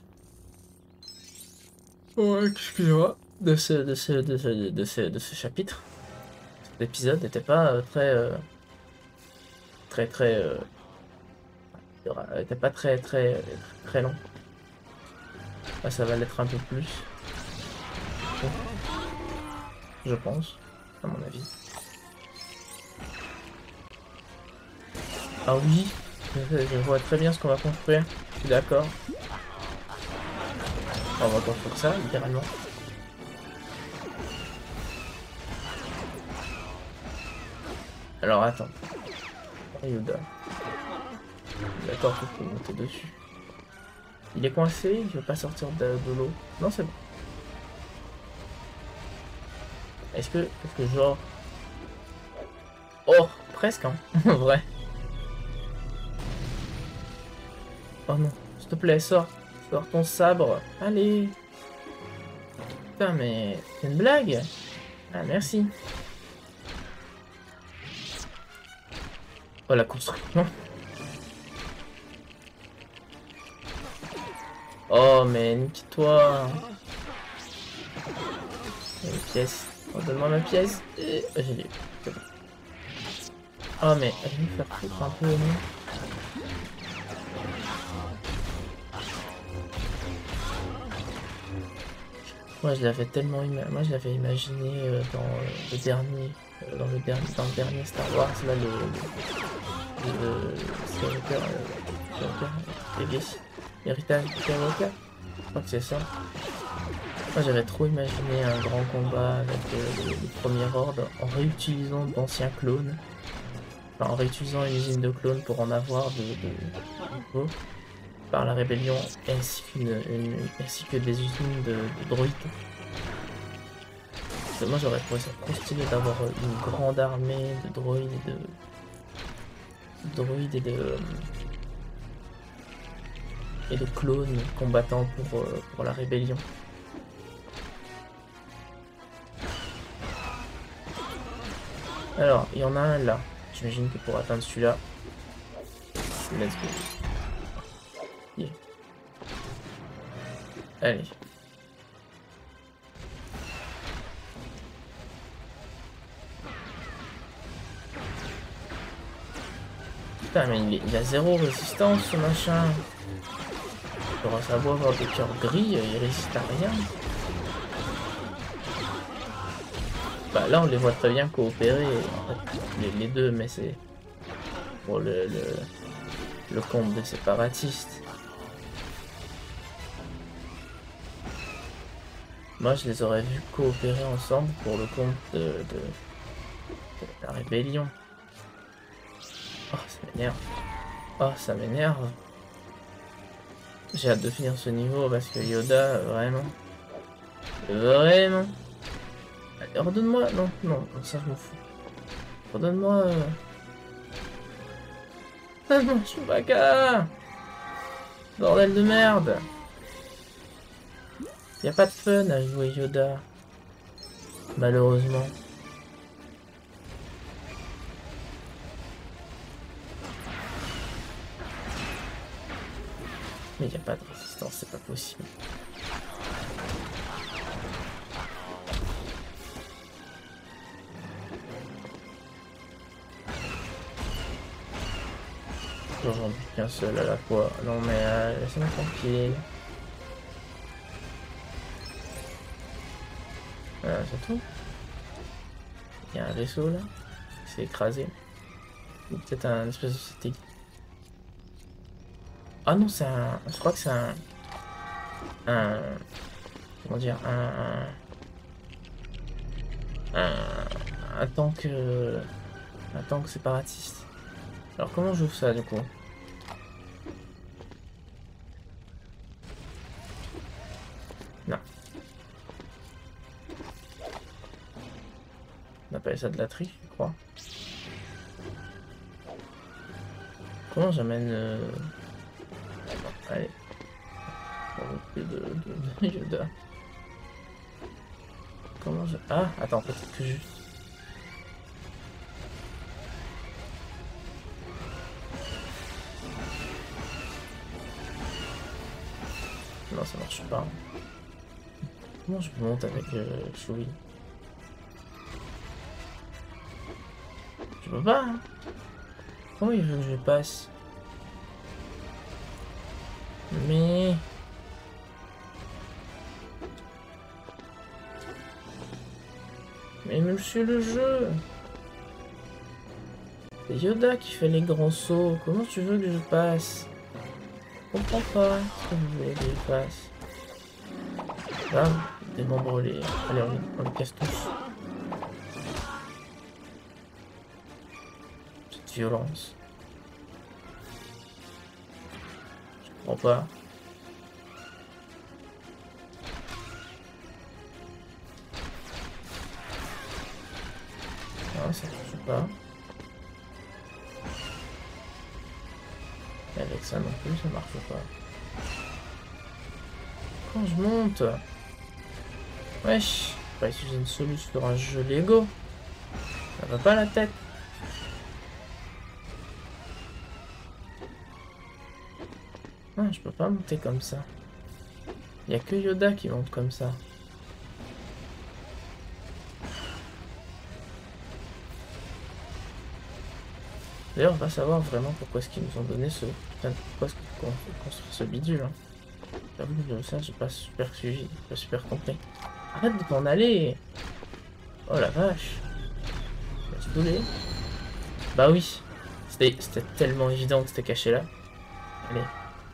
Oh, excusez-moi. De ce, de ce, de ce, de ce, de ce chapitre. Cet épisode n'était pas euh, très... Euh, très très... Euh, était pas très très très, très long. Là, ça va l'être un peu plus. Je pense, à mon avis. Ah oui, je vois très bien ce qu'on va construire. Je suis d'accord. On va construire ça, littéralement. Alors attends. Yoda. D'accord, il faut monter dessus. Il est coincé, il veut pas sortir de, de l'eau. Non, c'est bon. Est-ce que, est-ce que genre... Oh, presque, hein, en vrai. Oh non, s'il te plaît, sors. Sors ton sabre. Allez. Putain, mais... C'est une blague. Ah, merci. Oh, la construction. Oh, mais nique-toi. pièce. Redonne-moi ma pièce. Et... J'ai lu. C'est bon. Oh mais elle va me faire foutre un peu, non? Moi je l'avais tellement ima... Moi je l'avais imaginé euh, dans euh, le dernier. Euh, dans le dernier. Dans le dernier Star Wars, là le. le. le... Skywalker. Euh... Skywalker. Legacy. Héritage Skywalker. Je crois que c'est ça. Moi j'avais trop imaginé un grand combat avec euh, le, le premier ordre en réutilisant d'anciens clones. Enfin, en réutilisant une usine de clones pour en avoir de, de nouveaux par la rébellion ainsi, qu'une, une, ainsi que des usines de, de droïdes. Moi j'aurais trouvé ça trop stylé d'avoir une grande armée de droïdes et de, de droïdes et de et de clones combattant pour, pour la rébellion. Alors, il y en a un là. J'imagine que pour atteindre celui-là, let's go. Yeah. Allez. Putain, mais il, est, il a zéro résistance ce machin. Alors, ça doit avoir des cœurs gris, il résiste à rien. Bah là on les voit très bien coopérer, en fait, les, les deux, mais c'est pour le, le, le compte des séparatistes. Moi je les aurais vus coopérer ensemble pour le compte de, de, de la rébellion. Oh ça m'énerve. Oh ça m'énerve. J'ai hâte de finir ce niveau parce que Yoda, vraiment, vraiment. Redonne-moi... Non, non, ça je m'en fous. Redonne-moi... Euh... Ah non, Chewbacca! Bordel de merde! Y a pas de fun à jouer Yoda. Malheureusement. Mais y a pas de résistance, c'est pas possible. J'en bute qu'un seul à la fois. Non mais euh, laissez-moi tranquille. Voilà, c'est tout. Il y a un vaisseau là. Il s'est écrasé. Ou peut-être un espèce de satellite. Ah non, c'est un... Je crois que c'est un... Un... Comment dire? Un... Un... Un, un tank... Euh... Un tank séparatiste. Alors comment j'ouvre ça du coup? Non. On appelle ça de la triche, je crois. Comment j'amène... Euh... Allez. On plus de, de, de Yoda. Comment je... Ah, attends, peut-être que juste... Non, ça marche pas. Comment je monte avec euh, Chewie? Je peux pas, hein. Comment il veut que je passe? Mais... Mais monsieur le jeu! C'est Yoda qui fait les grands sauts. Comment tu veux que je passe? Je comprends pas ce que vous voulez que je fasse. Là, démembre les... Allez, on, on les casse tous. Cette violence. Je comprends pas. Non, ça marche pas. Et avec ça non plus, ça marche pas. Quand je monte... Wesh, pas utiliser une solution sur un jeu Lego. Ça va pas la tête. Non, je peux pas monter comme ça. Il y a que Yoda qui monte comme ça. D'ailleurs, on va savoir vraiment pourquoi est-ce qu'ils nous ont donné ce... Enfin, pourquoi est-ce qu'on fait construire ce bidule. Hein. J'avoue que ça, j'ai pas super suivi, pas super compris. Arrête de t'en aller. Oh la vache. Vas-tu bouler? Bah oui. C'était tellement évident que c'était caché là. Allez.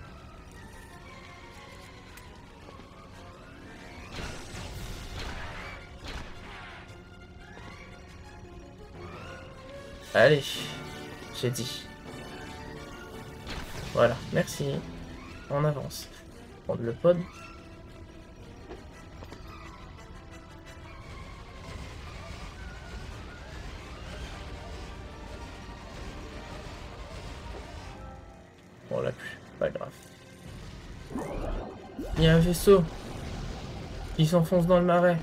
Allez. J'ai dit. Voilà, merci. On avance. Prendre le pod. On l'a plus, pas grave. Il y a un vaisseau. Il s'enfonce dans le marais.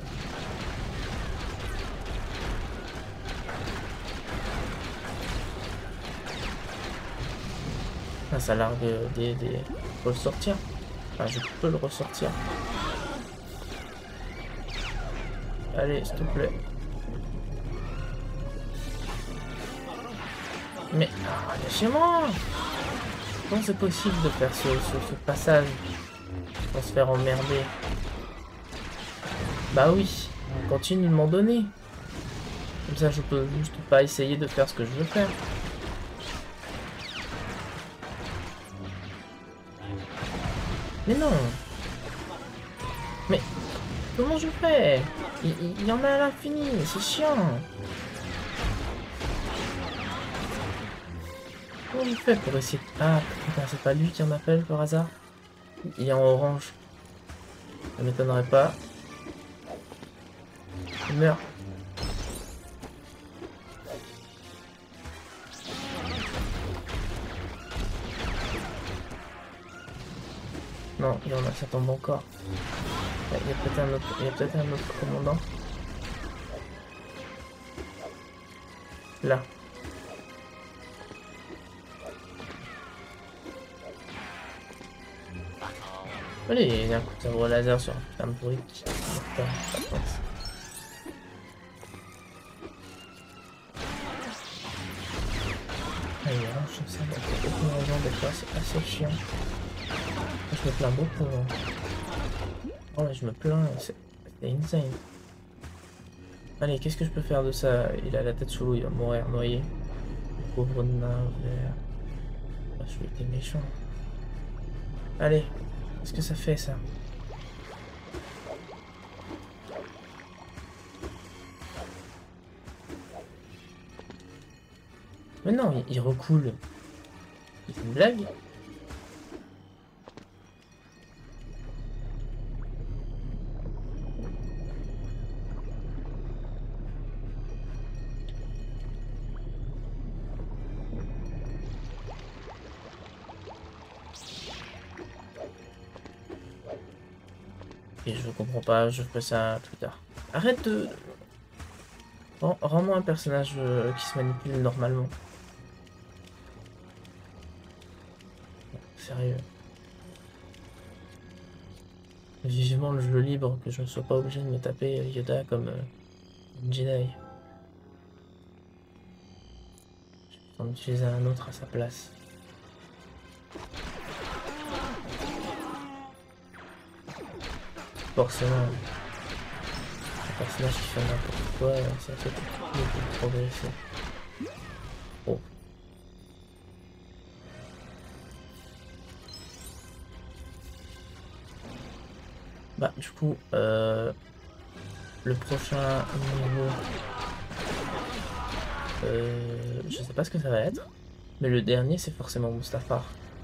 Ah, ça largue des, des... Faut le sortir. Ah, je peux le ressortir. Allez, s'il te plaît. Mais, ah, lâchez-moi! Comment c'est possible de faire ce, ce, ce passage sans se faire emmerder? Bah oui, continue de m'en donner. Comme ça, je peux juste pas essayer de faire ce que je veux faire. Mais non! Mais comment je fais? Il, il y en a à l'infini, c'est chiant! Comment il fait pour essayer de... Ah, putain, c'est pas lui qui en appelle par hasard? Il est en orange. Ça m'étonnerait pas. Il meurt. Non, il y en a, ça tombe encore. Il y a peut-être un autre, il y a peut-être un autre commandant. Là. Allez, il y a un coup de sabre laser sur un putain de brique. Allez, range ça, il y a aucune raison d'être là, c'est assez chiant. Je me plains beaucoup. Hein. Oh là, je me plains, c'est insane. Allez, qu'est-ce que je peux faire de ça? Il a la tête sous l'eau, il va mourir noyé. Pauvre nain vert. Ah, je vais être méchant. Allez, qu'est-ce que ça fait ça? Mais non, il, il recoule. C'est une blague? Et je comprends pas, je ferai ça plus tard. Arrête de... Rends-moi un personnage euh, qui se manipule normalement. Sérieux. Vivement le jeu libre, que je ne sois pas obligé de me taper Yoda comme euh, une Jedi. Je vais en utiliser un autre à sa place. Forcément, un personnage qui fait n'importe quoi, ça fait tout pour progresser. Oh. Bah du coup, euh, le prochain niveau, euh, je sais pas ce que ça va être, mais le dernier c'est forcément Mustafar.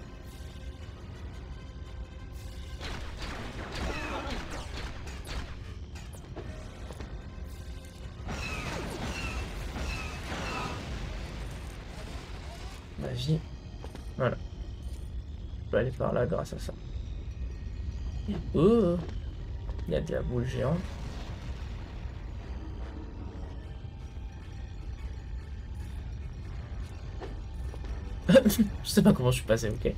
Ma vie, voilà. Je peux aller par là grâce à ça. Oh, il y a de la boule géante. Je sais pas comment je suis passé, ok.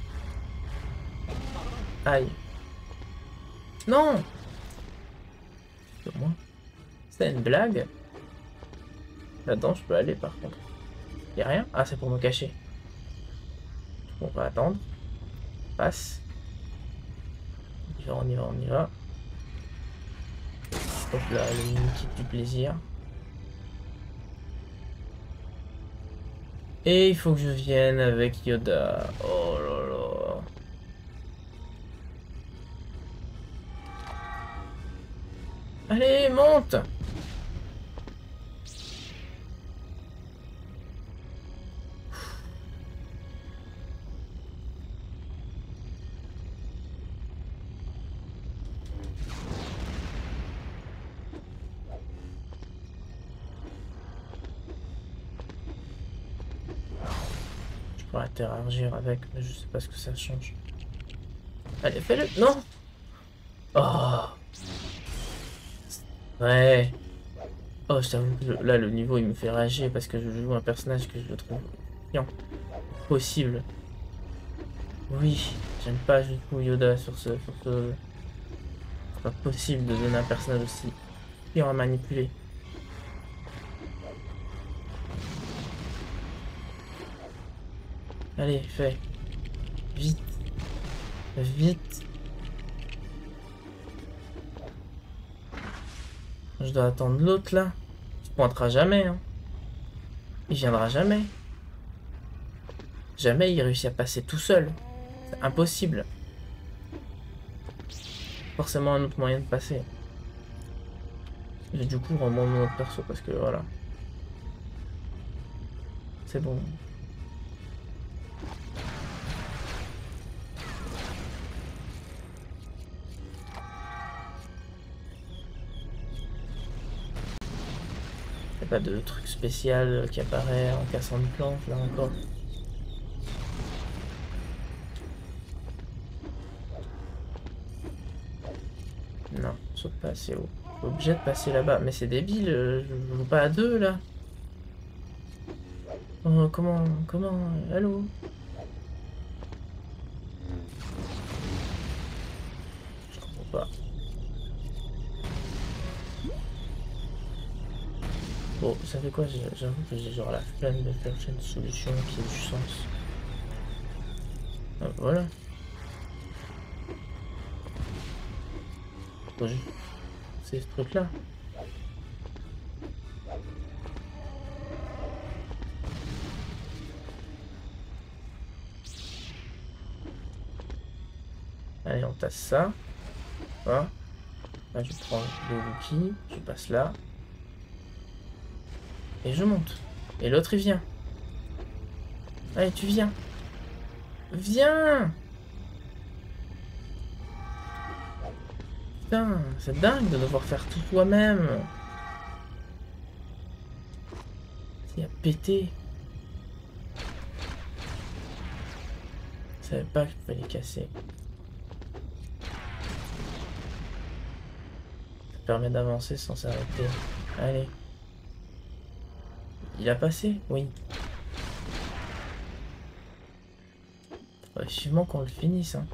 Aïe. Non. Sur moi. C'était une blague. Là-dedans, je peux aller par contre. Y'a rien? Ah, c'est pour me cacher. On va attendre. Passe. On y va, on y va, on y va. Hop là, le mini kit du plaisir. Et il faut que je vienne avec Yoda. Oh là là. Allez, monte! Je pourrais interagir avec, mais je sais pas ce que ça change. Allez, fais-le! Non! Oh! Ouais. Oh, je t'avoue que là, le niveau, il me fait rager parce que je joue un personnage que je le trouve chiant. Possible. Oui, j'aime pas du tout Yoda sur ce... Sur ce... C'est pas possible de donner un personnage aussi chiant à manipuler. Allez, fais. Vite. Vite. Je dois attendre l'autre là. Il pointera jamais. Hein. Il viendra jamais. Jamais il réussit à passer tout seul. C'est impossible. Forcément un autre moyen de passer. Et du coup, on remonte mon autre perso parce que voilà. C'est bon. Pas de truc spécial qui apparaît en cassant une plante là encore. Non, saute pas assez haut. Obligé de passer là-bas. Mais c'est débile, je joue pas à deux là. Oh, comment, comment, allô? Je comprends pas. Bon, ça fait quoi? J'avoue que j'ai genre la flemme de chercher une solution qui ait du sens. Ah, voilà. Bon, c'est ce truc là. Allez, on tasse ça. Voilà. Là, je prends le Wookie, je passe là. Et je monte. Et l'autre il vient. Allez, tu viens. Viens! Putain, c'est dingue de devoir faire tout toi-même. Il a pété. Je savais pas qu'il fallait les casser. Ça permet d'avancer sans s'arrêter. Allez. Il a passé? Oui. Faudrait vivement qu'on le finisse. Hein.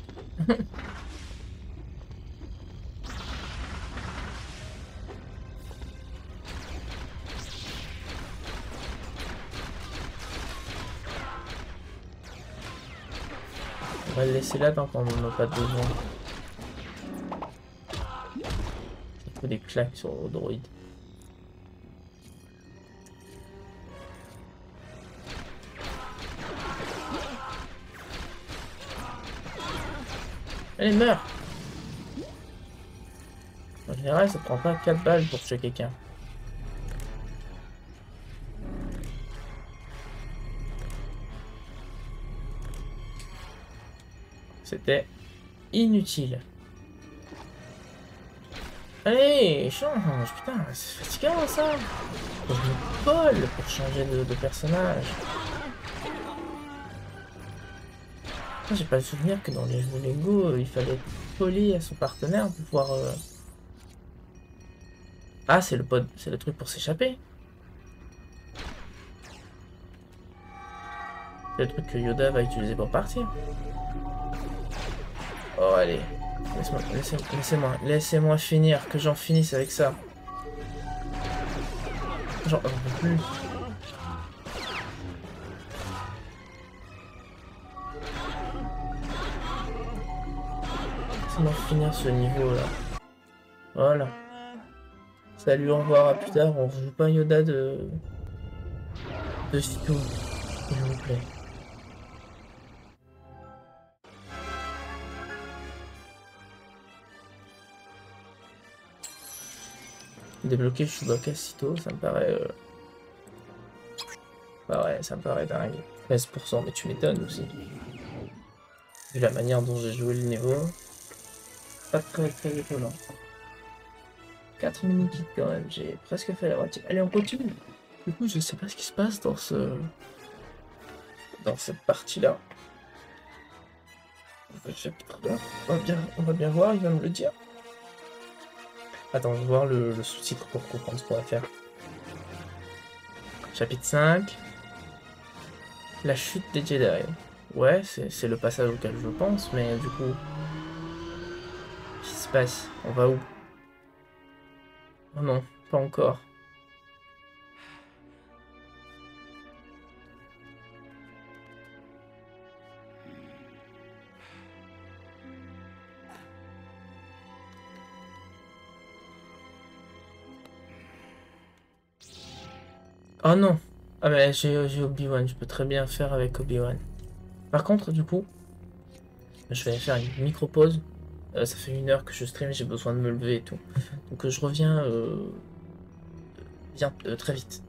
On va le laisser là tant qu'on n'en a pas besoin. Il faut des claques sur le droïde. Allez, meurs! En général, ça prend pas quatre balles pour tuer quelqu'un. C'était inutile. Allez, change! Putain, c'est fatigant ça! Faut que je me colle pour changer de, de personnage. J'ai pas le souvenir que dans les jeux Lego, il fallait coller à son partenaire pour pouvoir... Euh... Ah, c'est le pod, c'est le truc pour s'échapper. C'est le truc que Yoda va utiliser pour partir. Oh, allez. Laisse-moi, laissez-moi, laissez-moi, laissez-moi finir, que j'en finisse avec ça. J'en peux plus. forcément finir ce niveau là. Voilà. Salut, au revoir, à plus tard. On rejoue pas Yoda de... de Sito, s'il vous plaît. Débloquer Chewbacca Sito, ça me paraît... Euh... Bah ouais, ça me paraît dingue. treize pour cent, mais tu m'étonnes aussi. Vu la manière dont j'ai joué le niveau. Pas très très étonnant. quatre mini-kits quand même, j'ai presque fait la moitié. Allez, on continue. Du coup, je sais pas ce qui se passe dans ce... dans cette partie-là. On va bien, on va bien voir, il va me le dire. Attends, je vais voir le, le sous-titre pour comprendre ce qu'on va faire. Chapitre cinq. La chute des Jedi. Ouais, c'est le passage auquel je pense, mais du coup... Qu'est-ce qui se passe? On va où? Oh non, pas encore. Oh non. Ah mais j'ai Obi-Wan, je peux très bien faire avec Obi-Wan. Par contre, du coup, je vais faire une micro-pause. Euh, ça fait une heure que je stream, j'ai besoin de me lever et tout. Donc euh, je reviens euh, bien, euh, très vite.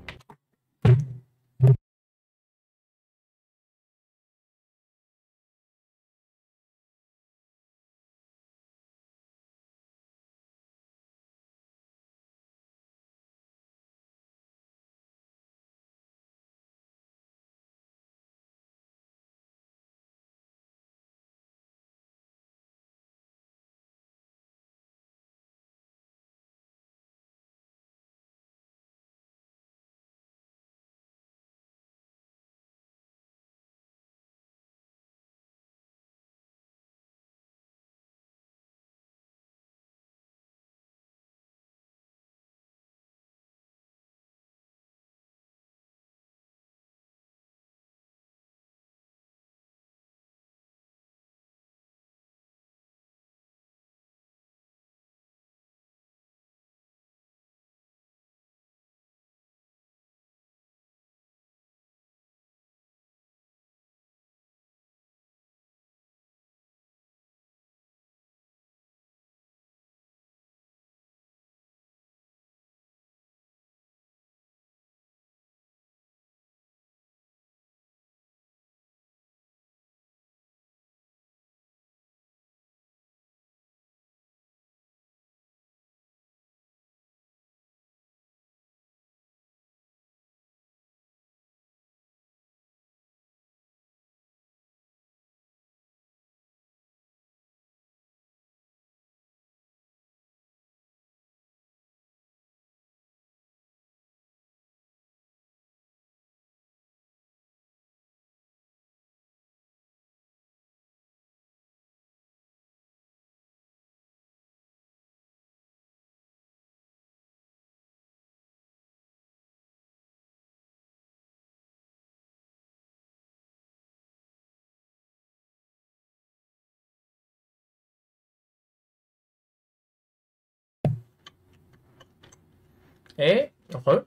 Et re.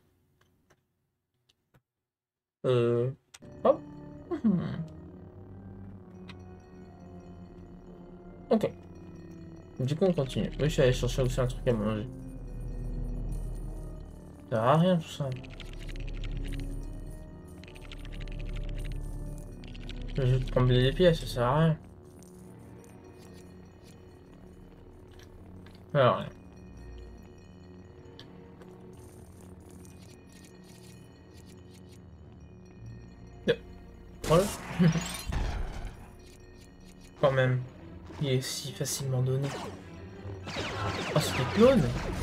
Euh. Hop. Hmm. Ok. Du coup, on continue. Oui, je suis allé chercher aussi un truc à manger. Ça sert à rien tout ça. Je vais juste trembler les pièces, ça sert à rien. Alors. Voilà. Quand même. Il est si facilement donné. Oh, c'est des clones.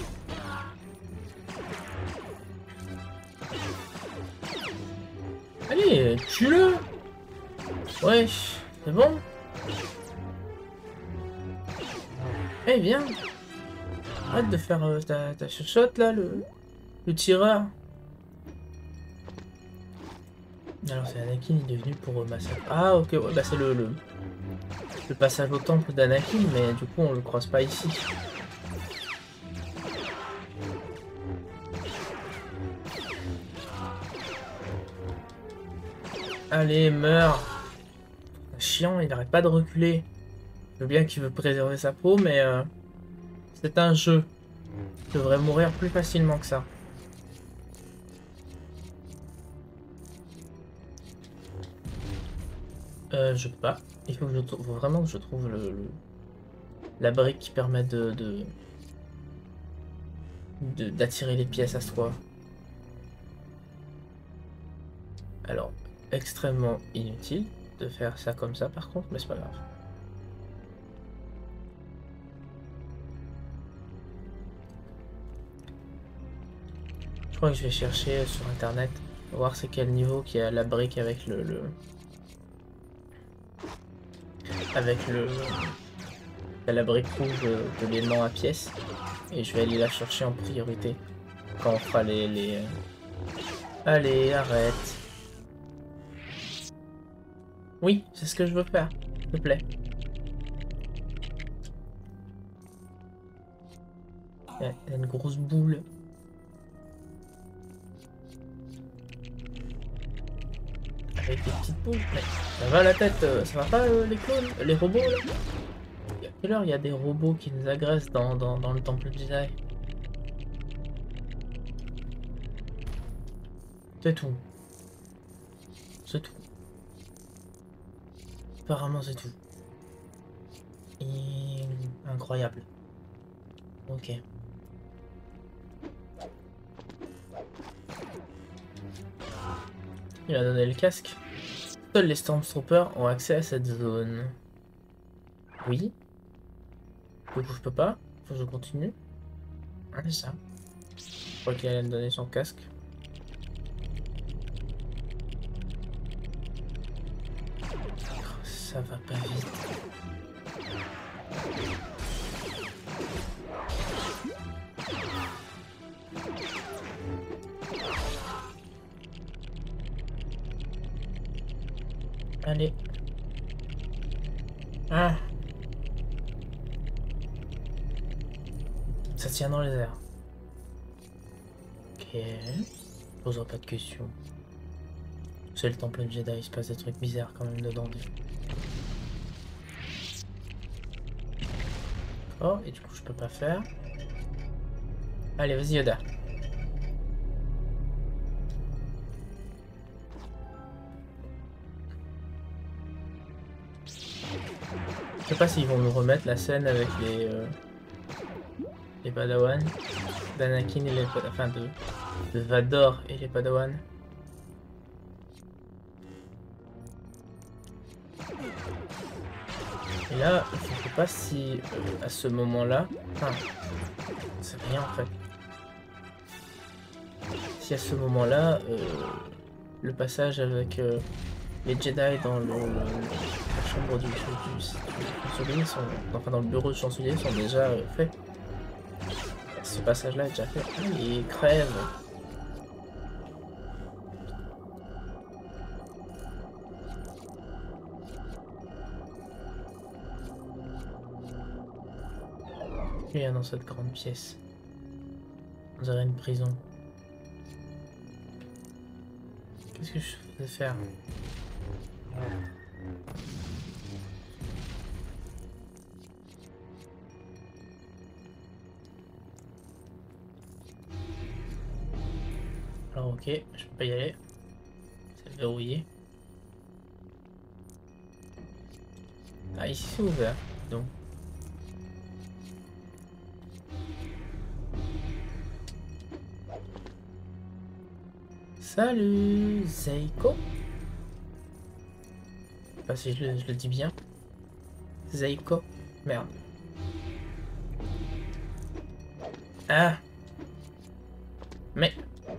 Allez, tue-le. Wesh, c'est bon. Eh, viens. Arrête de faire euh, ta, ta chuchote là, le, le tireur. Alors c'est Anakin, il est venu pour euh, massacrer. Ah ok, ouais, bah c'est le, le le passage au temple d'Anakin, mais du coup on le croise pas ici. Allez, meurs. Chiant, il n'arrête pas de reculer. Je veux bien qu'il veut préserver sa peau, mais euh, c'est un jeu. Il devrait mourir plus facilement que ça. Euh, je peux pas. Il faut que je trouve faut vraiment que je trouve le, le- la brique qui permet de de de- d'attirer les pièces à soi. Alors, extrêmement inutile de faire ça comme ça par contre, mais c'est pas grave. Je crois que je vais chercher sur internet, voir c'est quel niveau qui a la brique avec le, le... avec le la brique rouge de, de l'aimant à pièces, et je vais aller la chercher en priorité quand on fera les, les... Allez, arrête. Oui, c'est ce que je veux faire, s'il te plaît. Il y a une grosse boule. Avec des petites boules. Mais ça va la tête, euh, ça va pas euh, les clones, les robots là? À quelle heure il y a des robots qui nous agressent dans, dans, dans le temple Jedi? C'est tout. C'est tout. Apparemment c'est tout. Et... incroyable. Ok. Il a donné le casque. Seuls les Stormtroopers ont accès à cette zone. Oui. Du coup je peux pas. Faut que je continue. Ah, c'est ça. Je crois qu'il allait me donner son casque. Oh, ça va pas vite. Allez. Ah. Ça tient dans les airs. Ok. Je poserai pas de questions. C'est le temple de Jedi, il se passe des trucs bizarres quand même dedans. Oh, et du coup je peux pas faire. Allez, vas-y Yoda. Je sais pas s'ils vont nous remettre la scène avec les euh, les Padawan d'Anakin et les enfin de, de Vador et les Padawan. Et là, je sais pas si euh, à ce moment-là, enfin, c'est rien en fait. Si à ce moment-là, euh, le passage avec euh, les Jedi dans le, le, la chambre du, du, du, du chancelier sont, enfin dans le bureau du chancelier sont déjà euh, faits. Ce passage-là est déjà fait. Ah, il crève. Il y a dans cette grande pièce. On dirait une prison. Qu'est-ce que je vais faire? Alors ok, je peux pas y aller. C'est verrouillé. Ah ici c'est ouvert, donc. Salut Zeiko. Je sais pas si je le, je le dis bien. Zeiko. Merde. Ah. Mais.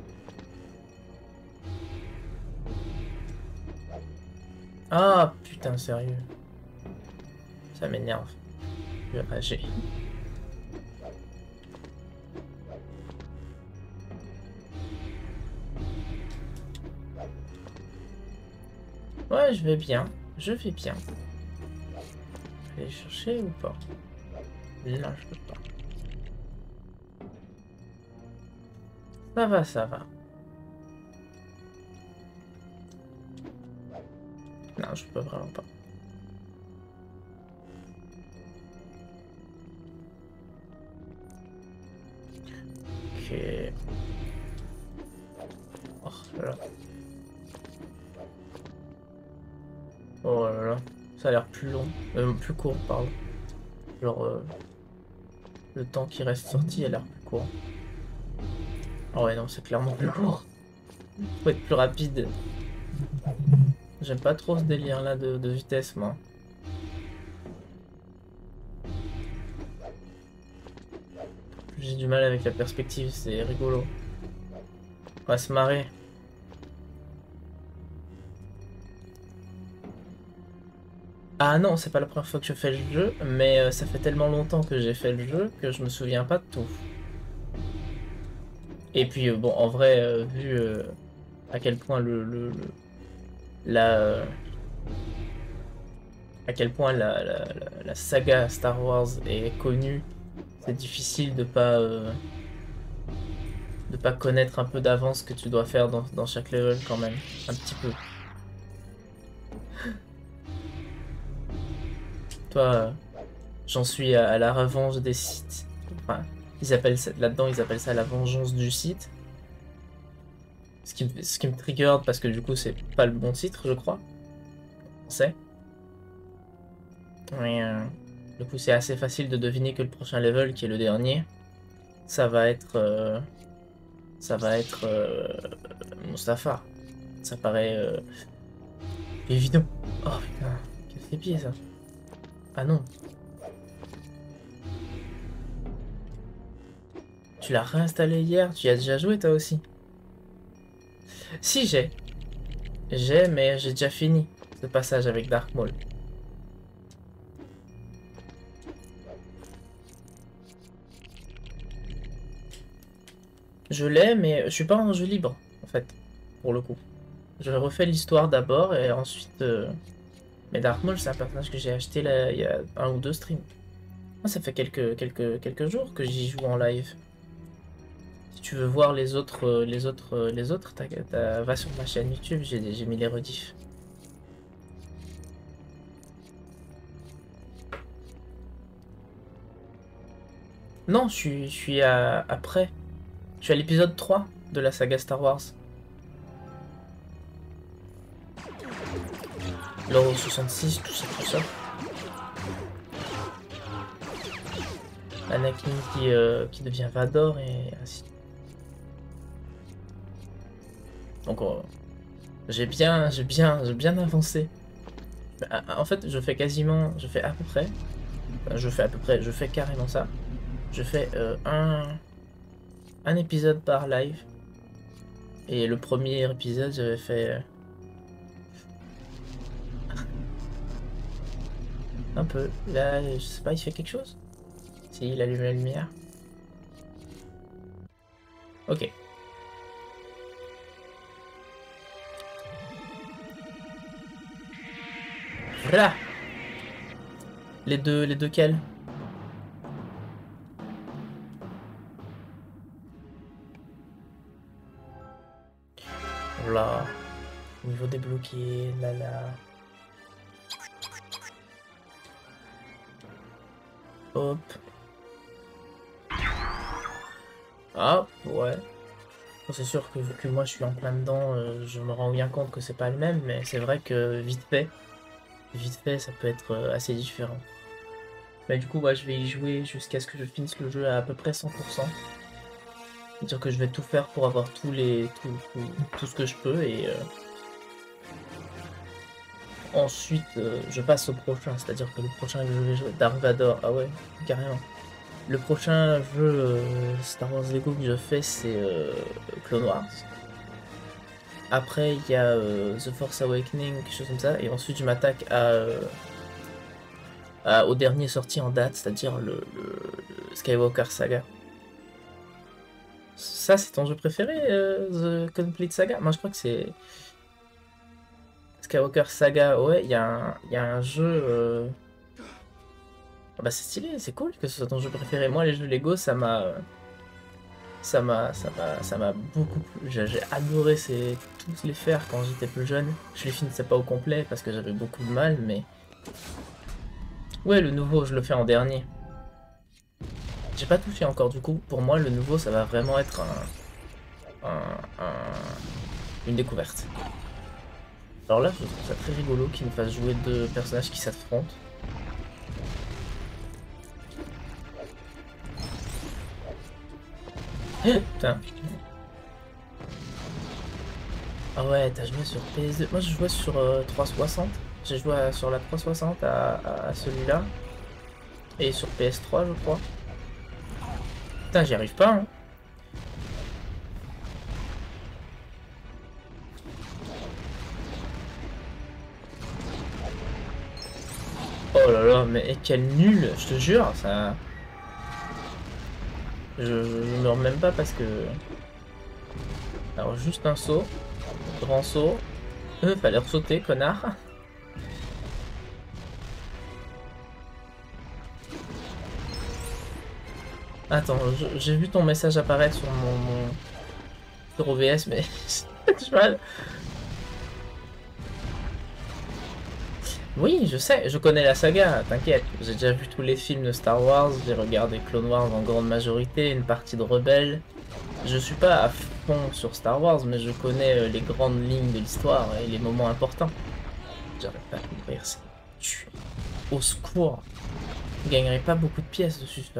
Ah putain sérieux. Ça m'énerve. Je vais rager. Ouais, je vais bien. Je vais bien. vais les chercher ou pas? Là, je peux pas. Ça va, ça va. Non, je peux vraiment pas. Ok. Oh là là. Oh là là. Ça a l'air plus long. Euh, plus court, pardon. Genre, euh, le temps qui reste sorti a l'air plus court. Oh ouais, non, c'est clairement plus court. Faut être plus rapide. J'aime pas trop ce délire là de, de vitesse, moi. J'ai du mal avec la perspective, c'est rigolo. On va se marrer. Ah non, c'est pas la première fois que je fais le jeu, mais euh, ça fait tellement longtemps que j'ai fait le jeu que je me souviens pas de tout. Et puis euh, bon, en vrai, euh, vu euh, à quel point le, le, le- la euh, à quel point la, la, la- la saga Star Wars est connue, c'est difficile de pas euh, de pas connaître un peu d'avance ce que tu dois faire dans, dans chaque level quand même, un petit peu. Toi, euh, j'en suis à, à la revanche des Sith. Enfin, ils appellent ça, là-dedans, ils appellent ça la vengeance du Sith. Ce qui, me- ce qui me trigger parce que du coup, c'est pas le bon titre, je crois. On sait. Mais euh, du coup, c'est assez facile de deviner que le prochain level, qui est le dernier, ça va être, euh, ça va être euh, Mustafar. Ça paraît euh, évident. Oh putain, quel fait pied ça. Ah non. Tu l'as réinstallé hier, tu y as déjà joué toi aussi. Si j'ai. J'ai, mais j'ai déjà fini ce passage avec Dark Maul. Je l'ai, mais je suis pas en jeu libre, en fait, pour le coup. Je refais l'histoire d'abord et ensuite... euh, Mais Dark Maul, c'est un personnage que j'ai acheté là, il y a un ou deux streams. Moi, ça fait quelques, quelques, quelques jours que j'y joue en live. Si tu veux voir les autres, euh, les autres, euh, les autres, t'as- t'as- va sur ma chaîne YouTube, j'ai j'ai mis les rediffs. Non, je suis, je suis à, après. Je suis à l'épisode trois de la saga Star Wars. L'Euro soixante-six, tout ça, tout ça. Anakin qui, euh, qui devient Vador et ainsi. Donc euh, j'ai bien, j'ai bien, j'ai bien avancé. Bah, En fait, je fais quasiment, je fais à peu près, enfin, je fais à peu près, je fais carrément ça. Je fais euh, un, un épisode par live. Et le premier épisode, j'avais fait euh, un peu. Là, je sais pas, il fait quelque chose? Si, il allume la lumière. Ok. Voilà. Les deux, les deux quels? Voilà. Niveau débloqué, là là. Hop. Ah, ouais. Bon, c'est sûr que vu que moi je suis en plein dedans, euh, je me rends bien compte que c'est pas le même, mais c'est vrai que vite fait, vite fait, ça peut être euh, assez différent. Mais du coup, moi je vais y jouer jusqu'à ce que je finisse le jeu à à peu près cent pour cent. C'est-à-dire que je vais tout faire pour avoir tous les, tout, tout, tout ce que je peux et euh, ensuite euh, je passe au prochain. C'est-à-dire que le prochain que je vais jouer, Dark Vador, ah ouais, carrément. Le prochain jeu euh, Star Wars Lego que je fais, c'est euh, Clone Wars. Après, il y a euh, The Force Awakening, quelque chose comme ça. Et ensuite, je m'attaque à, euh, à- au dernier sorti en date, c'est-à-dire le, le- le Skywalker Saga. Ça, c'est ton jeu préféré, euh, The Complete Saga? Moi, je crois que c'est Skywalker Saga. Ouais, il y, a un- il y a un jeu. euh, Ah bah c'est stylé, c'est cool que ce soit ton jeu préféré. Moi les jeux Lego ça m'a... Ça m'a ça m'a ça m'a beaucoup plu. J'ai j'ai adoré ces, tous les faire quand j'étais plus jeune. Je les finissais pas au complet parce que j'avais beaucoup de mal, mais... Ouais, le nouveau, je le fais en dernier. J'ai pas tout fait encore du coup. Pour moi, le nouveau, ça va vraiment être un... un, un une découverte. Alors là, je trouve ça très rigolo qu'ils me fassent jouer deux personnages qui s'affrontent. Putain. Ah ouais, t'as joué sur P S deux. Moi, je jouais sur euh, trois cent soixante. J'ai joué à- sur la trois cent soixante à, à, à celui-là. Et sur P S trois, je crois. Putain, j'y arrive pas, hein. Oh là là, mais quel nul, je te jure, ça... Je, je, je meurs même pas parce que... Alors, juste un saut. Grand saut. Euh, fallait ressauter, connard. Attends, j'ai vu ton message apparaître sur mon... mon... sur O B S, mais... j'ai mal. Oui, je sais, je connais la saga, t'inquiète. J'ai déjà vu tous les films de Star Wars, j'ai regardé Clone Wars en grande majorité, une partie de Rebelle. Je suis pas à fond sur Star Wars, mais je connais les grandes lignes de l'histoire et les moments importants. J'arrête pas de mourir, c'est tué. Au secours. Je gagnerai pas beaucoup de pièces dessus, là.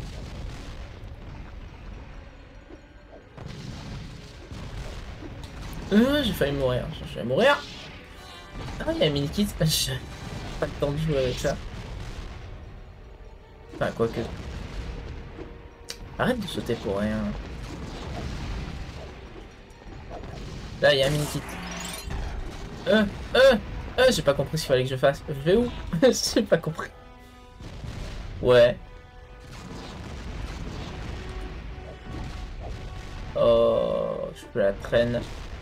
Euh, j'ai failli mourir, j'ai failli mourir. Ah, il y a un mini-kit, j'ai pas le temps de jouer avec ça. Enfin, quoique. Arrête de sauter pour rien. Là, il y a un mini-kit. Euh, euh, euh, j'ai pas compris ce qu'il fallait que je fasse. Je vais où? J'ai pas compris. Ouais. Oh, je peux la traîne.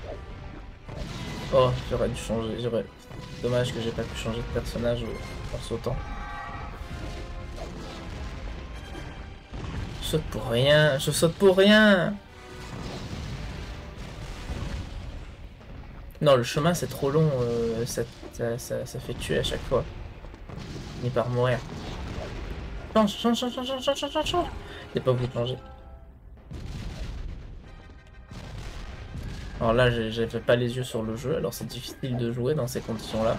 Oh, j'aurais dû changer. J'aurais. Dommage que j'ai pas pu changer de personnage en sautant. Je saute pour rien. Je saute pour rien. Non, le chemin c'est trop long. Euh, ça, ça, ça, ça fait tuer à chaque fois. Ni par mourir. Change, change, change, change, change, change, change, change. T'es pas obligé de changer. Alors là, j'avais pas les yeux sur le jeu, alors c'est difficile de jouer dans ces conditions-là.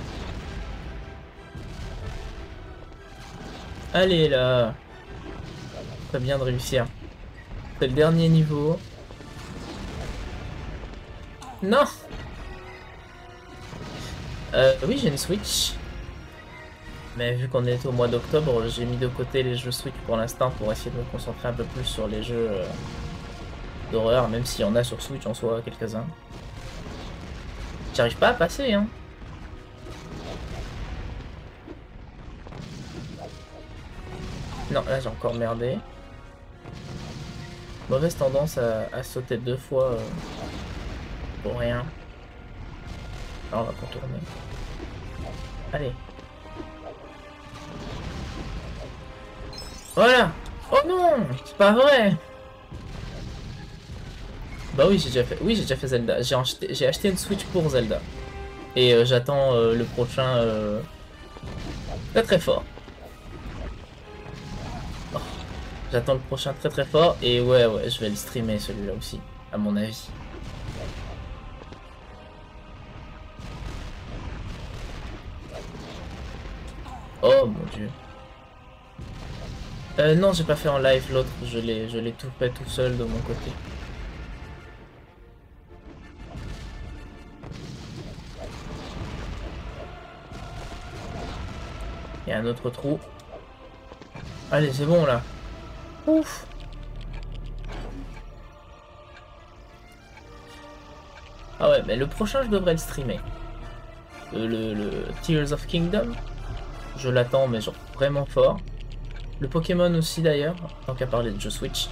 Allez là. Très bien de réussir. C'est le dernier niveau. Non. Euh, oui, j'ai une Switch. Mais vu qu'on est au mois d'octobre, j'ai mis de côté les jeux Switch pour l'instant pour essayer de me concentrer un peu plus sur les jeux euh, d'horreur, même s'il y en a sur Switch en soi, quelques-uns. J'arrive pas à passer, hein. Non, là j'ai encore merdé. Mauvaise tendance à, à sauter deux fois euh, pour rien. Alors on va contourner. Allez. Voilà. Oh non, c'est pas vrai. Bah oui, j'ai déjà fait. Oui, j'ai déjà fait Zelda. J'ai acheté, j'ai acheté une Switch pour Zelda. Et euh, j'attends euh, le prochain euh... très très fort. Oh. J'attends le prochain très très fort. Et ouais, ouais, je vais le streamer celui-là aussi, à mon avis. Oh mon dieu. Euh, non, j'ai pas fait en live l'autre. Je l'ai, je l'ai tout fait tout seul de mon côté. Il y a un autre trou. Allez, c'est bon là. Ouf. Ah ouais, mais le prochain, je devrais le streamer. Le, le, le Tears of Kingdom. Je l'attends, mais genre vraiment fort. Le Pokémon aussi d'ailleurs, tant qu'à parler de jeux Switch.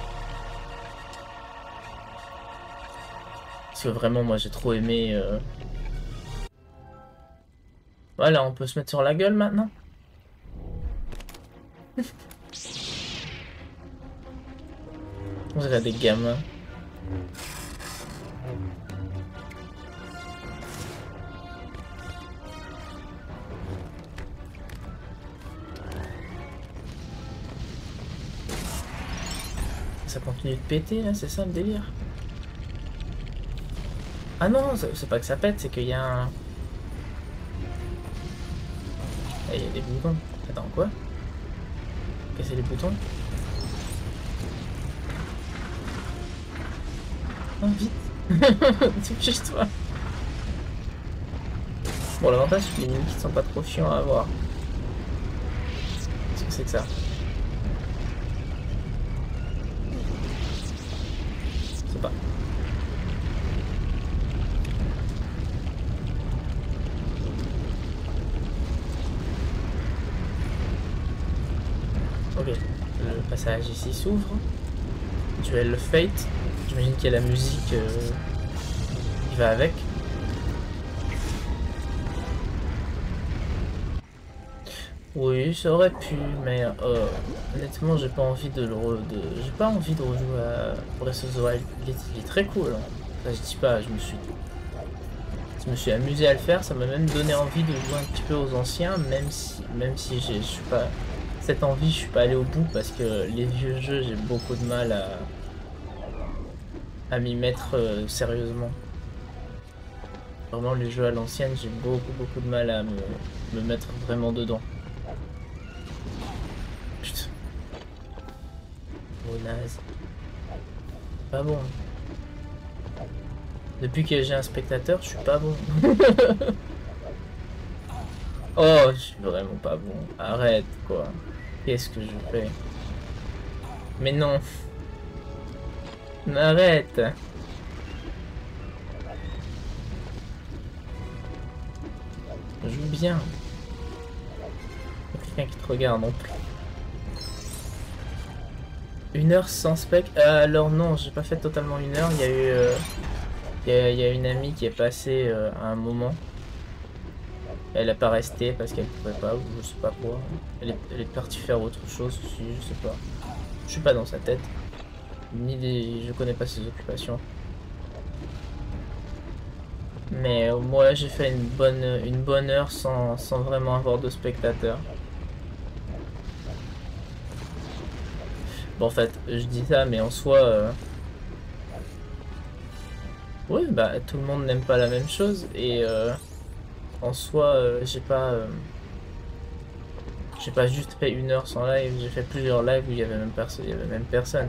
Parce que vraiment, moi j'ai trop aimé... Euh... Voilà, on peut se mettre sur la gueule maintenant. On dirait des gamins. Ça continue de péter là, c'est ça le délire? Ah non, c'est pas que ça pète, c'est qu'il y a un... Il y a des boutons. Attends, quoi? Casser les boutons? Oh, vite! Dépêche-toi! Bon, l'avantage, c'est que les ennemis qui sont pas trop chiants à avoir. Qu'est-ce que c'est que ça? Je sais pas. Ok, le passage ici s'ouvre. Duel Fate. J'imagine qu'il y a la musique euh, qui va avec. Oui, ça aurait pu, mais euh, honnêtement, j'ai pas envie de le re... de... j'ai pas envie de rejouer à Breath of the Wild. Il est, il est très cool. Hein. Ça, je dis pas, je me suis, je me suis amusé à le faire. Ça m'a même donné envie de jouer un petit peu aux anciens, même si, même si je suis pas cette envie, je suis pas allé au bout parce que les vieux jeux, j'ai beaucoup de mal à à m'y mettre euh, sérieusement. Vraiment, les jeux à l'ancienne, j'ai beaucoup beaucoup de mal à me, me mettre vraiment dedans. Putain. Oh naze. Pas bon. Depuis que j'ai un spectateur, je suis pas bon. Oh, je suis vraiment pas bon. Arrête, quoi. Qu'est-ce que je fais? Mais non. Arrête. Joue bien. Quelqu'un qui te regarde non plus. Une heure sans spec. Euh, alors non, j'ai pas fait totalement une heure. Il y a eu, euh, il y a, il y a une amie qui est passée euh, à un moment. Elle a pas resté parce qu'elle pouvait pas, ou je sais pas quoi. Elle est, elle est partie faire autre chose aussi, je sais pas. Je suis pas dans sa tête. Ni des, je connais pas ses occupations. Mais euh, moi j'ai fait une bonne, une bonne heure sans, sans vraiment avoir de spectateurs. Bon en fait, je dis ça, mais en soi... Euh... Oui, bah tout le monde n'aime pas la même chose. Et euh, en soi, euh, j'ai pas... Euh... J'ai pas juste fait une heure sans live, j'ai fait plusieurs lives où il y avait même personne. Il y avait même personne.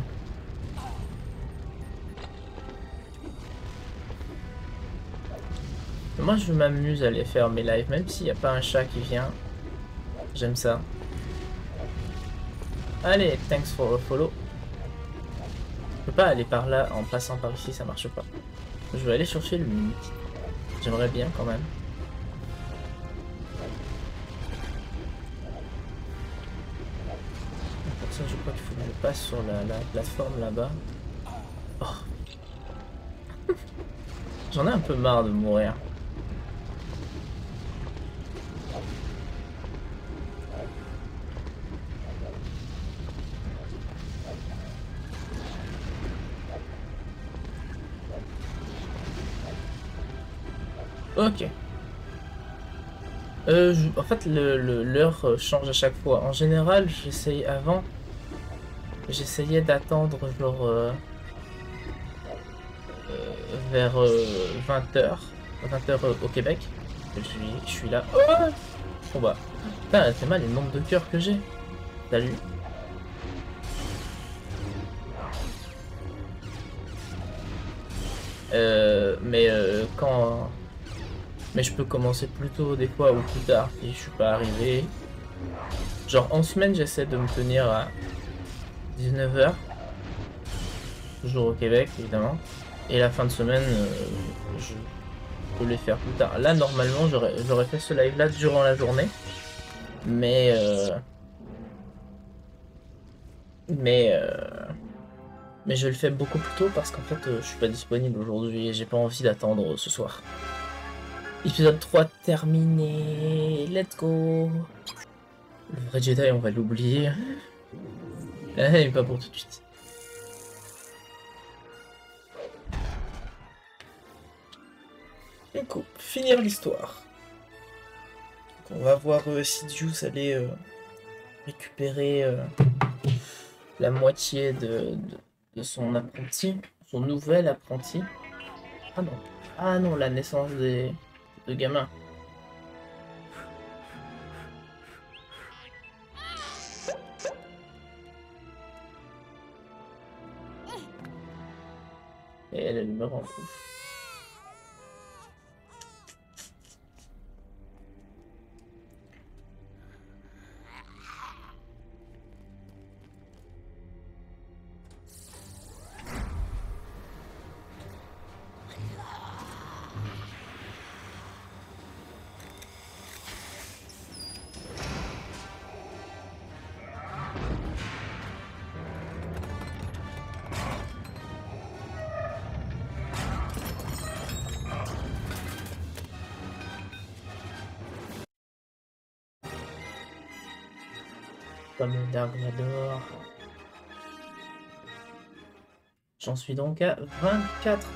Moi je m'amuse à aller faire mes lives, même s'il n'y a pas un chat qui vient. J'aime ça. Allez, thanks for a follow. Je peux pas aller par là en passant par ici, ça marche pas. Je vais aller chercher le mimic. J'aimerais bien quand même. Pour ça je crois qu'il faut que je passe sur la, la plateforme là-bas. Oh. J'en ai un peu marre de mourir. Ok. Euh, je, en fait, l'heure le, le, change à chaque fois. En général, j'essaye avant. J'essayais d'attendre genre euh, euh, vers euh, vingt heures. vingt heures euh, au Québec. Je suis, je suis là. Oh bon bah. Putain, c'est mal le nombre de cœurs que j'ai. Salut. Euh, mais euh, quand... Mais je peux commencer plus tôt des fois ou plus tard si je suis pas arrivé. Genre en semaine j'essaie de me tenir à dix-neuf heures. Toujours au Québec évidemment. Et la fin de semaine euh, je peux les faire plus tard. Là normalement j'aurais fait ce live là durant la journée. Mais... Euh... Mais... Euh... Mais je le fais beaucoup plus tôt parce qu'en fait euh, je suis pas disponible aujourd'hui et j'ai pas envie d'attendre ce soir. Épisode trois terminé, let's go. Le vrai Jedi, on va l'oublier. Eh, pas pour tout de suite. Du coup, finir l'histoire. On va voir euh, Sidious aller euh, récupérer euh, la moitié de, de, de son apprenti, son nouvel apprenti. Ah non, ah non, la naissance des de gamins. Et elle, elle me rend ouf. Comme le Dark Vador. J'en suis donc à vingt-quatre.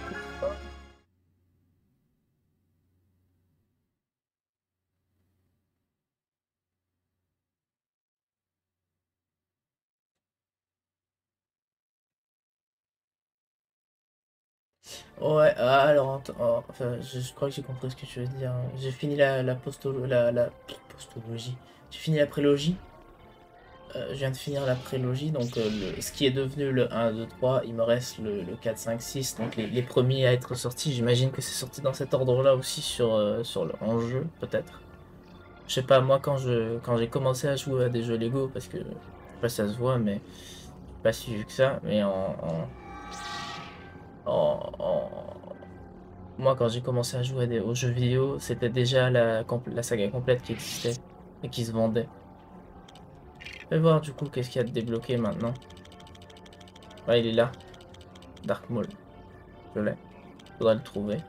Ouais, ah, alors, attends, oh, enfin, je, je crois que j'ai compris ce que tu veux dire. J'ai fini la, la, postolo, la, la postologie. J'ai fini la prélogie. Euh, je viens de finir la prélogie, donc euh, le, ce qui est devenu le un, deux, trois, il me reste le, le quatre, cinq, six, donc les, les premiers à être sortis. J'imagine que c'est sorti dans cet ordre-là aussi sur, euh, sur le en-jeu, peut-être. Je sais pas, moi, quand je quand j'ai commencé à jouer à des jeux Lego, parce que, je sais pas si ça se voit, mais pas si vieux que ça, mais en, en, en- en- moi, quand j'ai commencé à jouer à des, aux jeux vidéo, c'était déjà la, compl- la saga complète qui existait et qui se vendait. Je vais voir du coup qu'est-ce qu'il y a de débloqué maintenant. Ouais, il est là, Dark Maul. Je l'ai. Faudra le trouver.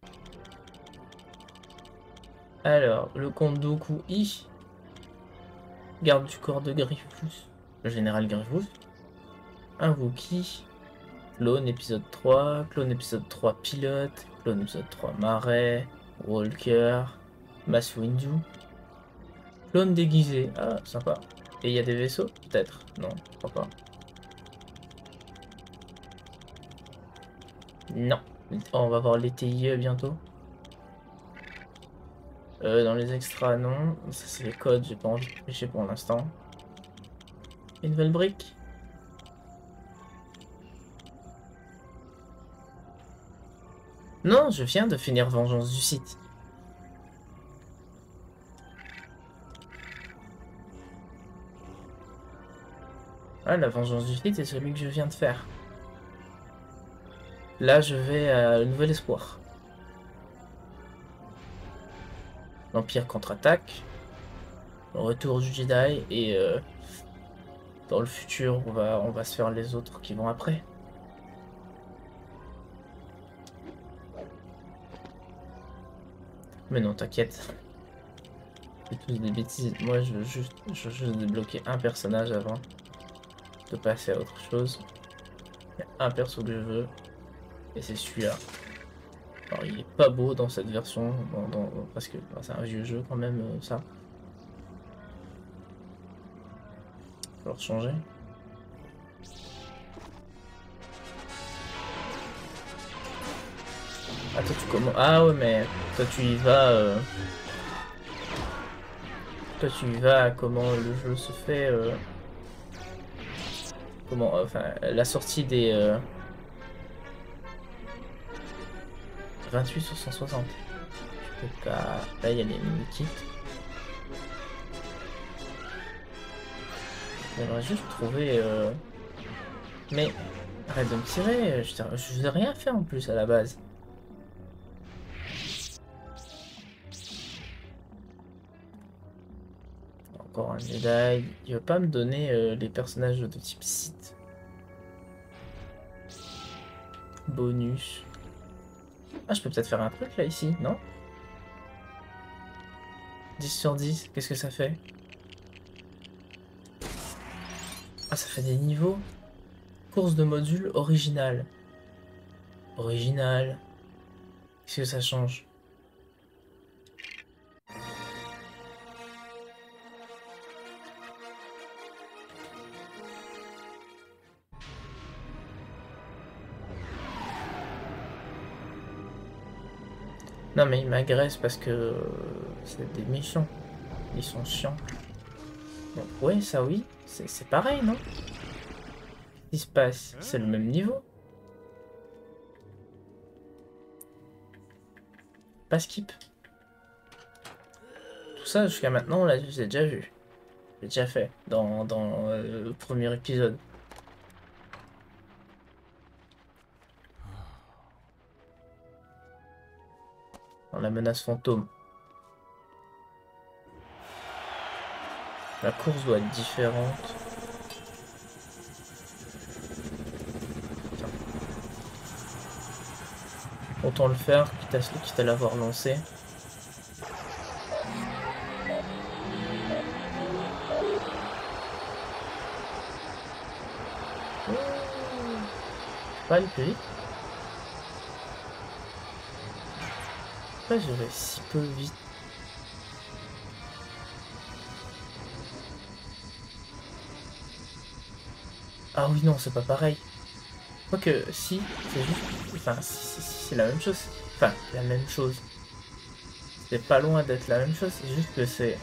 Alors, le comte Dooku I, garde du corps de Grievous, le général Grievous, un Wookie, clone épisode trois, clone épisode trois pilote, clone épisode trois marais, Walker, Mace Windu, clone déguisé, ah sympa. Et il y a des vaisseaux? Peut-être, non, je crois pas. Non, oh, on va voir les T I E bientôt. Euh, dans les extras, non. Ça, c'est les codes, j'ai pas envie de pêcher pour l'instant. Une nouvelle brique. Non, je viens de finir Vengeance du Sith. Ah, la Vengeance du Sith, c'est celui que je viens de faire. Là, je vais à le Nouvel Espoir. L'Empire contre-attaque. Le retour du Jedi. Et euh, dans le futur, on va, on va se faire les autres qui vont après. Mais non, t'inquiète. C'est tous des bêtises. Moi, je veux juste, je veux juste débloquer un personnage avant de passer à autre chose. Il y a un perso que je veux. Et c'est celui-là. Alors, il est pas beau dans cette version, dans- dans- parce que bah, c'est un vieux jeu quand même, euh, ça. Faut le changer. Ah, toi, tu commences. Ah, ouais, mais toi, tu y vas. euh, Toi, tu y vas à comment le jeu se fait. euh, Comment. euh, Enfin, la sortie des. euh, vingt-huit sur cent soixante. Tu peux pas. Là, il y a les mini-kits. J'aimerais juste trouver. euh, Mais. Arrête de me tirer. Je t'ai- je vous ai rien fait en plus à la base. Encore un Jedi. Il veut pas me donner euh, les personnages de type Sith. Bonus. Ah, je peux peut-être faire un truc là, ici, non? dix sur dix, qu'est-ce que ça fait? Ah, ça fait des niveaux. Course de module original. Original. Qu'est-ce que ça change? Non mais ils m'agressent parce que euh, c'est des méchants. Ils sont chiants. Donc ouais, ça oui. C'est pareil, non? Qu'est-ce qui se passe? C'est le même niveau. Pas skip. Tout ça jusqu'à maintenant, là, j'ai déjà vu. J'ai déjà fait dans, dans euh, le premier épisode. Dans la menace fantôme. La course doit être différente. Tiens. Autant le faire, quitte à, quitte à l'avoir lancé. Pas aller plus vite. Pourquoi je vais si peu vite? Ah oui, non, c'est pas pareil. Quoique, si, c'est juste... Enfin, si, si, si, c'est la même chose. Enfin, la même chose. C'est pas loin d'être la même chose, c'est juste que c'est...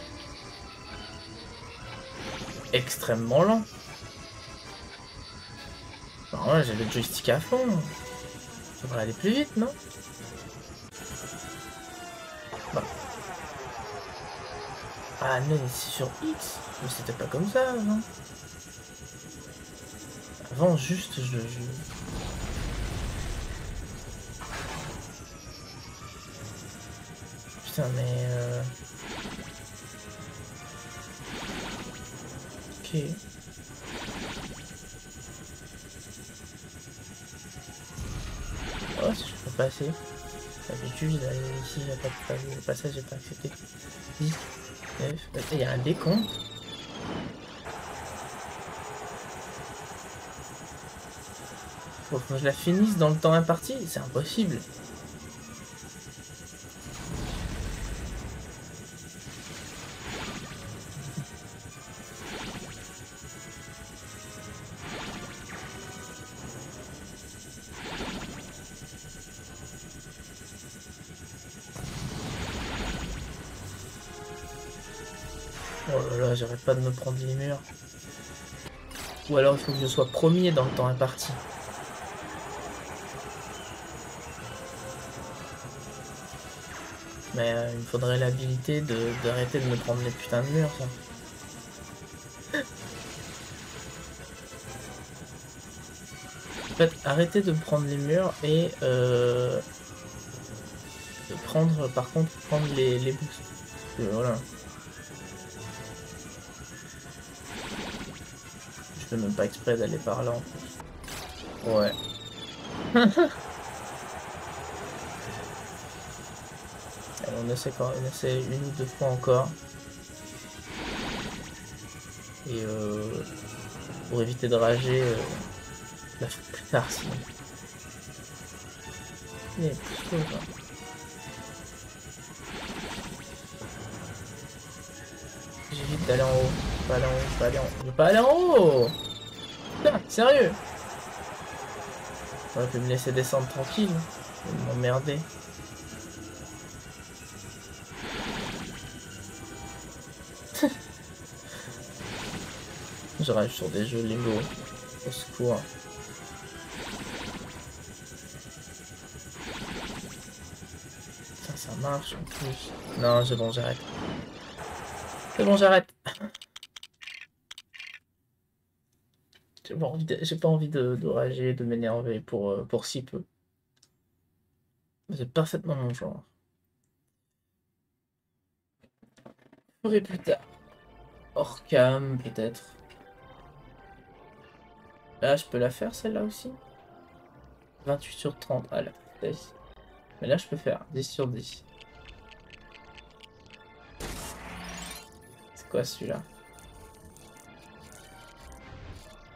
extrêmement lent. Alors là, j'ai le joystick à fond. Ça devrait aller plus vite, non? Bah. Ah non, c'est sur X. Mais c'était pas comme ça avant. Avant, juste, je... je... Putain, mais... Euh... Ok. Oh, si je peux passer. D'habitude, ici, j'ai pas de le passage, j'ai pas accepté. dix, neuf, il y a un décompte. Faut que je la finisse dans le temps imparti, c'est impossible. Oh là là, j'arrête pas de me prendre les murs. Ou alors il faut que je sois premier dans le temps imparti. Mais euh, il me faudrait l'habilité d'arrêter de, de me prendre les putains de murs, ça. En fait, arrêter de me prendre les murs et euh, de prendre, par contre, prendre les, les boosts. Et voilà. Je fais même pas exprès d'aller par là en plus. Ouais. Allez, on essaie quand on essaie une ou deux fois encore. Et euh, pour éviter de rager, euh, la faire plus tard sinon. Mais plus tôt, quoi. J'évite d'aller en haut. Pas aller en haut, pas aller en haut. Je veux pas aller en haut. Putain, sérieux. On aurait pu me laisser descendre tranquille. M'emmerder. Je rage sur des jeux Lego. Au secours. Ça, ça marche en plus. Non, c'est bon, j'arrête. C'est bon, j'arrête. J'ai pas envie de, j'ai pas envie de, de rager, de m'énerver pour, pour si peu. C'est parfaitement mon genre. Je ferai plus tard. Hors cam, peut-être. Là, je peux la faire, celle-là aussi. vingt-huit sur trente. Ah là, mais là, je peux faire dix sur dix. C'est quoi celui-là?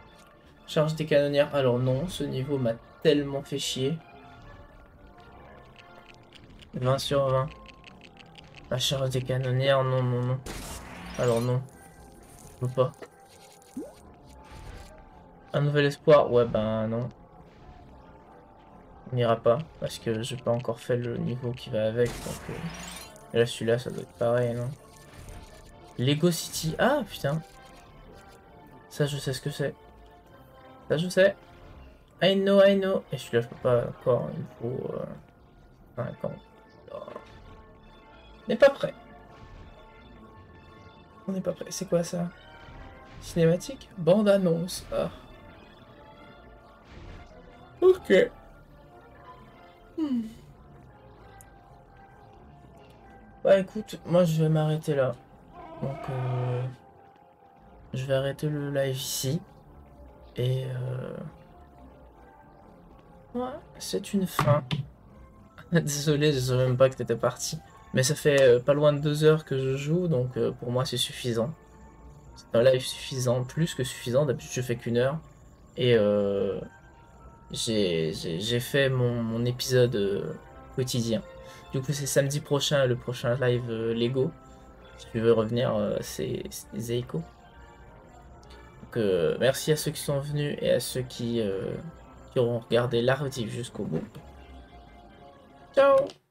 Charge des canonnières. Alors non, ce niveau m'a tellement fait chier. vingt sur vingt. La charge des canonnières, non, non, non. Alors non. Je veux pas. Un nouvel espoir. Ouais, ben non. On n'ira pas. Parce que j'ai pas encore fait le niveau qui va avec. Donc, euh... Et là, celui-là, ça doit être pareil, non? Lego City. Ah, putain. Ça, je sais ce que c'est. Ça, je sais. I know, I know. Et celui-là, je peux pas encore. Il faut... Euh... cinquante. Oh. On n'est pas prêt. On n'est pas prêt. C'est quoi ça? Cinématique? Bande annonce. Ah. Ok. Hmm. Bah écoute, moi je vais m'arrêter là. Donc euh, je vais arrêter le live ici. Et euh... ouais, c'est une fin. Désolé, je savais même pas que t'étais parti. Mais ça fait euh, pas loin de deux heures que je joue, donc euh, pour moi c'est suffisant. C'est un live suffisant, plus que suffisant. D'habitude je fais qu'une heure. Et euh, j'ai fait mon, mon épisode euh, quotidien. Du coup c'est samedi prochain, le prochain live euh, Lego. Si tu veux revenir, euh, c'est Zeiko. Donc euh, merci à ceux qui sont venus et à ceux qui, euh, qui auront regardé la rediff jusqu'au bout. Ciao!